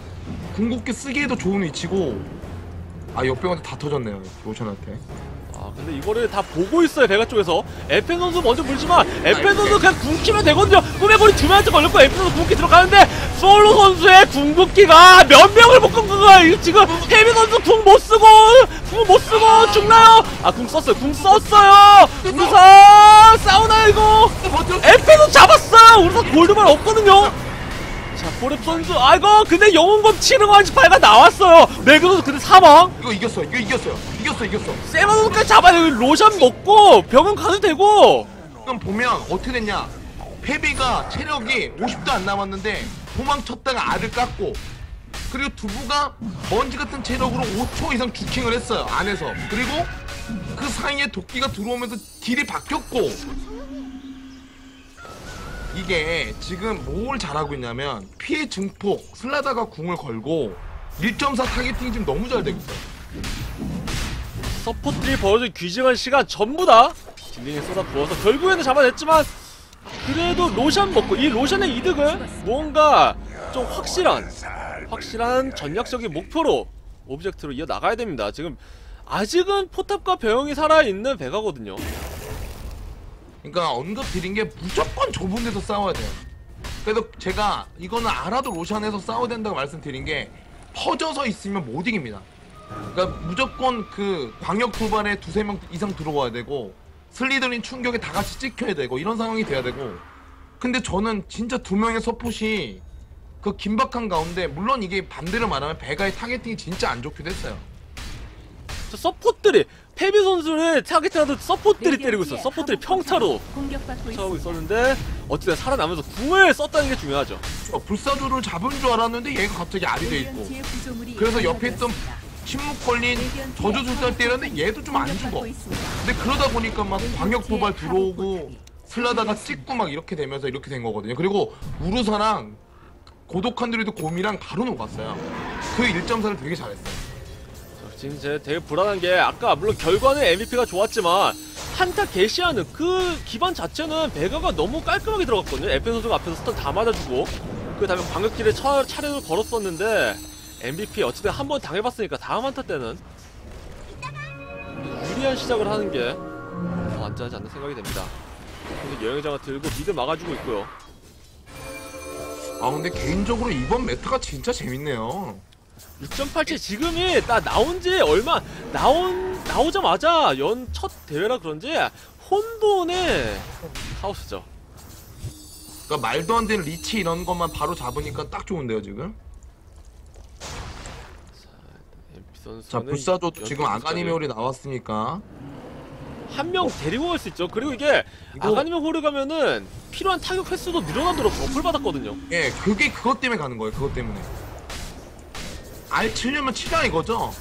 궁극기 쓰기에도 좋은 위치고 아 역병화들 다 터졌네요 로션한테. 아 근데 이거를 다 보고 있어요, 베가 쪽에서. 에펜 선수 먼저 물지만 에펜 선수 그냥 궁키면 되거든요. 꿈의 거리 두 명한테 걸렸고 에펜 선수 궁키 들어가는데 솔로 선수의 궁극기가 몇 명을 못 끈 거야. 이거 지금 페비 선수 궁 못 쓰고 궁 못 쓰고 죽나요? 아, 궁 썼어요. 궁 썼어요. 우르사 싸우나요 이거? 에펜 선수 잡았어요. 우르사 골드만 없거든요. 자, 보렙 선수, 아이고, 근데 영웅검 치는 거 한지 발가 나왔어요. 매그 선수 근데 사망. 이거 이겼어. 이거 이겼어요. 이겼어. 이겼어. 세마 선수까지 잡아야 돼. 로션 먹고 병원 가도 되고. 지금 보면 어떻게 됐냐? 페비가 체력이 오십도 안 남았는데 도망쳤다가 알을 깎고, 그리고 두부가 먼지 같은 체력으로 오 초 이상 주킹을 했어요, 안에서. 그리고 그 사이에 도끼가 들어오면서 딜이 바뀌었고, 이게 지금 뭘 잘하고 있냐면 피해 증폭, 슬라다가 궁을 걸고 일 점 사 타겟팅이 지금 너무 잘 되고 있어요. 서포트들이 벌어진 귀중한 시간 전부 다 딜링에 쏟아 부어서 결국에는 잡아냈지만, 그래도 로션 먹고 이 로션의 이득을 뭔가 좀 확실한 확실한 전략적인 목표로 오브젝트로 이어나가야 됩니다. 지금 아직은 포탑과 병영이 살아있는 베가거든요. 그러니까 언급 드린 게 무조건 좁은 데서 싸워야 돼요. 그래서 제가 이거는 알아도 로션에서 싸워야 된다고 말씀드린 게, 퍼져서 있으면 못 이깁니다. 그러니까 무조건 그 광역 도발에 두세 명 이상 들어와야 되고, 슬리더린 충격에 다 같이 찍혀야 되고, 이런 상황이 돼야 되고. 근데 저는 진짜 두 명의 서폿이 그 긴박한 가운데, 물론 이게 반대로 말하면 베가의 타겟팅이 진짜 안 좋기도 했어요. 저 서포트들이 페비 선수를 타겟팅하던 서포트들이 때리고 있어. 서포트들이 평타로 공격받고 차고 있습니다. 있었는데 어쨌든 살아나면서 궁을 썼다는 게 중요하죠. 어, 불사조를 잡은 줄 알았는데 얘가 갑자기 알이 돼 있고, 레디언트의 구조물이 그래서 옆에 있던 완성되었습니다. 침묵 걸린 저주술사를 때렸는데 얘도 좀 안 죽어. 근데 그러다 보니까 막 광역 도발 들어오고 슬라다가 찍고 막 이렇게 되면서 이렇게 된 거거든요. 그리고 우르사랑 고독한 드리드 곰이랑 바로 녹았어요. 그 일 점 사를 되게 잘했어요. 지금 제 되게 불안한 게, 아까 물론 결과는 엠브이피가 좋았지만 한타 개시하는 그 기반 자체는 베가가 너무 깔끔하게 들어갔거든요. 에펜 선수가 앞에서 스턴 다 맞아주고 그 다음에 광역길에 차, 차례를 걸었었는데, 엠브이피 어쨌든 한 번 당해봤으니까 다음 한타 때는 유리한 시작을 하는 게 더 안전하지 않는 생각이 됩니다. 근데 여행자가 들고 미드 막아주고 있고요. 아 근데 개인적으로 이번 메타가 진짜 재밌네요. 육 점 팔칠 지금이 나 나온지 얼마 나온 나오자마자 연 첫 대회라 그런지 혼돈의 카오스죠. 그러니까 말도 안 되는 리치 이런 것만 바로 잡으니까 딱 좋은데요 지금. 자 불사조도 지금 아가니메 홀이 나왔으니까 한 명 데리고 갈 수 있죠. 그리고 이게 이거- 아가니메 홀을 가면은 필요한 타격 횟수도 늘어나도록 버프를 받았거든요. 예 그게 그것 때문에 가는 거예요. 그것 때문에 알 치려면 치라 이거죠.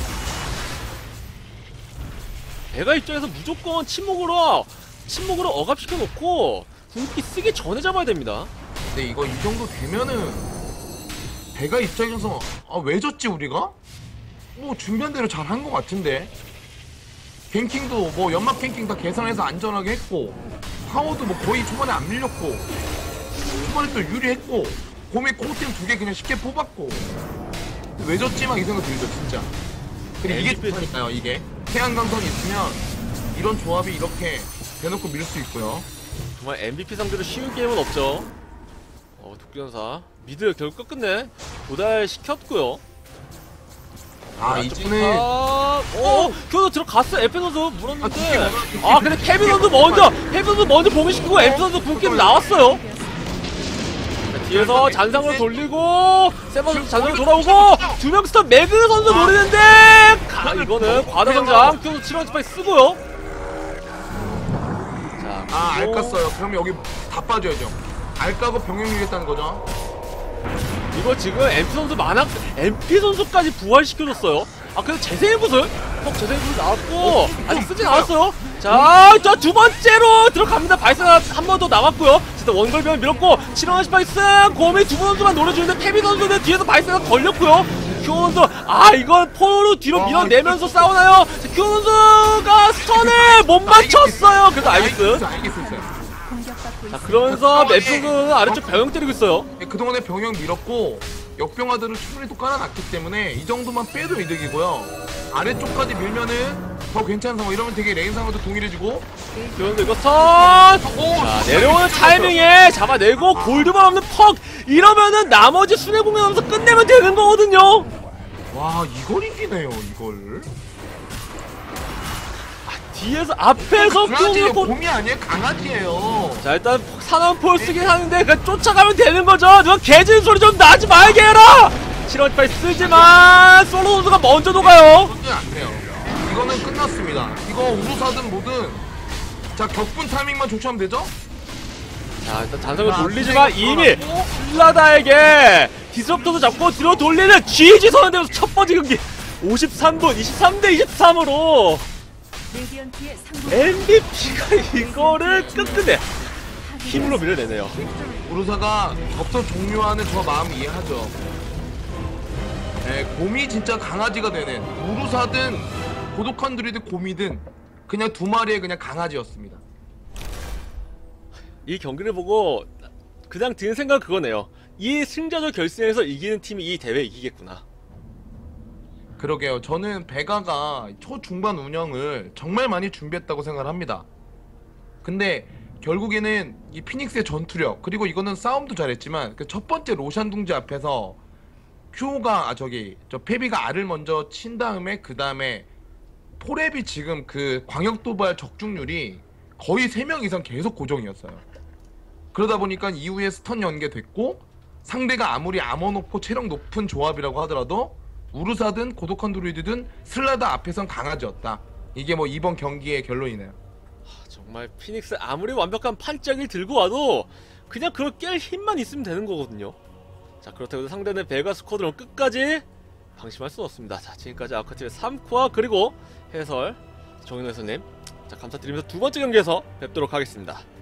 배가 입장에서 무조건 침묵으로 침묵으로 억압시켜 놓고 궁극기 쓰기 전에 잡아야 됩니다. 근데 이거 이 정도 되면은 배가 입장에서 아 왜 졌지 우리가? 뭐 준비한 대로 잘 한 것 같은데 갱킹도 뭐 연막 갱킹 다 계산해서 안전하게 했고 파워도 뭐 거의 초반에 안 밀렸고 초반에 또 유리했고 곰이 코어템 두 개 그냥 쉽게 뽑았고 왜 졌지 막 이 생각 들죠 진짜. 근데 이게 엠비피 좋다니까요. 이게 태양강선이 있으면 이런 조합이 이렇게 대놓고 밀 수 있고요. 정말 엠브이피 상대로 쉬운 게임은 없죠. 어, 독기전사 미드 결국 끝내 도달시켰고요. 아 이제는 아, 어, 교도 들어갔어. 에펜 선수 물었는데. 아, 아, 근데 케빈 선수 먼저, 케빈 선수 먼저 봉인시키고 에펜 선수 궁게임 나왔어요. 자, 뒤에서 잔상으로 돌리고, 세번 선수 잔상으로 돌아오고, 두 명 스톱 매그 선수 노리는데, 가, 이거는 과대성장, 교도 칠 원 스파이 쓰고요. 자, 아 그리고 알깠어요. 그럼 여기 다 빠져야죠. 알까고 병행이겠다는 거죠. 이거 지금 엠피 선수 만화, 엠피 선수까지 부활시켜줬어요. 아, 그래서 재생의 구슬? 어, 재생의 구슬 나왔고, 아직 쓰진 않았어요. 자, 저 두 번째로 들어갑니다. 발사 한 번 더 남았고요. 진짜 원걸병 밀었고, 칠원 스파이스, 곰이 두 선수만 노려주는데, 페비 선수는 뒤에서 발사가 걸렸고요. 큐 선수, 아, 이건 포로 뒤로 밀어내면서 싸우나요? 자, 큐 선수가 스턴을 못 맞췄어요. 그래도 알겠어. 알겠어요. 공격받고 자, 있습니다. 그러면서 맵 선수는 아래쪽 병영 때리고 있어요. 그동안에 병영 밀었고 역병화들을 충분히 또 깔아놨기 때문에 이 정도만 빼도 이득이고요. 아래쪽까지 밀면은 더 괜찮은 상황. 이러면 되게 레인 상황도 동일해지고. 그런데 이거 선! 자, 내려오는 타이밍에 잡아내고 골드만 없는 퍽! 이러면은 나머지 순회 공연하면서 끝내면 되는 거거든요. 와, 이걸 이기네요, 이걸. 뒤에서 앞에서 강아지예요. 뽕을 곰이 아니에요, 강아지예요. 자, 일단 사나운 쓰긴 하는데 그 쫓아가면 되는 거죠. 누가 개짖는 소리 좀 나지 말게 해라. 실험파이 쓰지만 솔로 선수가 먼저 녹아요. 그건 안 돼요. 이거는 끝났습니다. 이거 우루사든 뭐든 자, 격분 타이밍만 조치하면 되죠? 자, 일단 잔성을 자, 돌리지만 선생님 이미 플라다에게 디스럽터도 잡고 뒤로 돌리는 지지 선언 되면서 첫 번째 경기 오십삼 분 이십삼 대 이십삼으로 레디언트의 상부 엠브이피가 이거를 끝끝내 힘으로 밀어내네요. 우루사가 접속 종료하는 저 마음 이해하죠. 네, 곰이 진짜 강아지가 되는, 우루사든 고독한 드루이드 곰이든 그냥 두 마리의 그냥 강아지였습니다. 이 경기를 보고 그냥 드는 생각 그거네요. 이 승자조 결승에서 이기는 팀이 이 대회 이기겠구나. 그러게요. 저는 베가가 초중반 운영을 정말 많이 준비했다고 생각을 합니다. 근데 결국에는 이 피닉스의 전투력, 그리고 이거는 싸움도 잘했지만 그 첫 번째 로샨 둥지 앞에서 큐가 아 저기 저 페비가 알을 먼저 친 다음에 그 다음에 포랩이 지금 그 광역 도발 적중률이 거의 세 명 이상 계속 고정이었어요. 그러다 보니까 이후에 스턴 연계됐고, 상대가 아무리 아머 높고 체력 높은 조합이라고 하더라도 우루사든 고독한 드루이드든 슬라다 앞에선 강아지였다. 이게 뭐 이번 경기의 결론이네요. 하, 정말 피닉스 아무리 완벽한 판짝을 들고 와도 그냥 그걸 깰 힘만 있으면 되는 거거든요. 자, 그렇다고 해도 상대는 베가 스쿼드론 끝까지 방심할 수 없습니다. 자, 지금까지 아쿠아티브의 삼 코아 그리고 해설 정인호 해설님, 자, 감사드리면서 두 번째 경기에서 뵙도록 하겠습니다.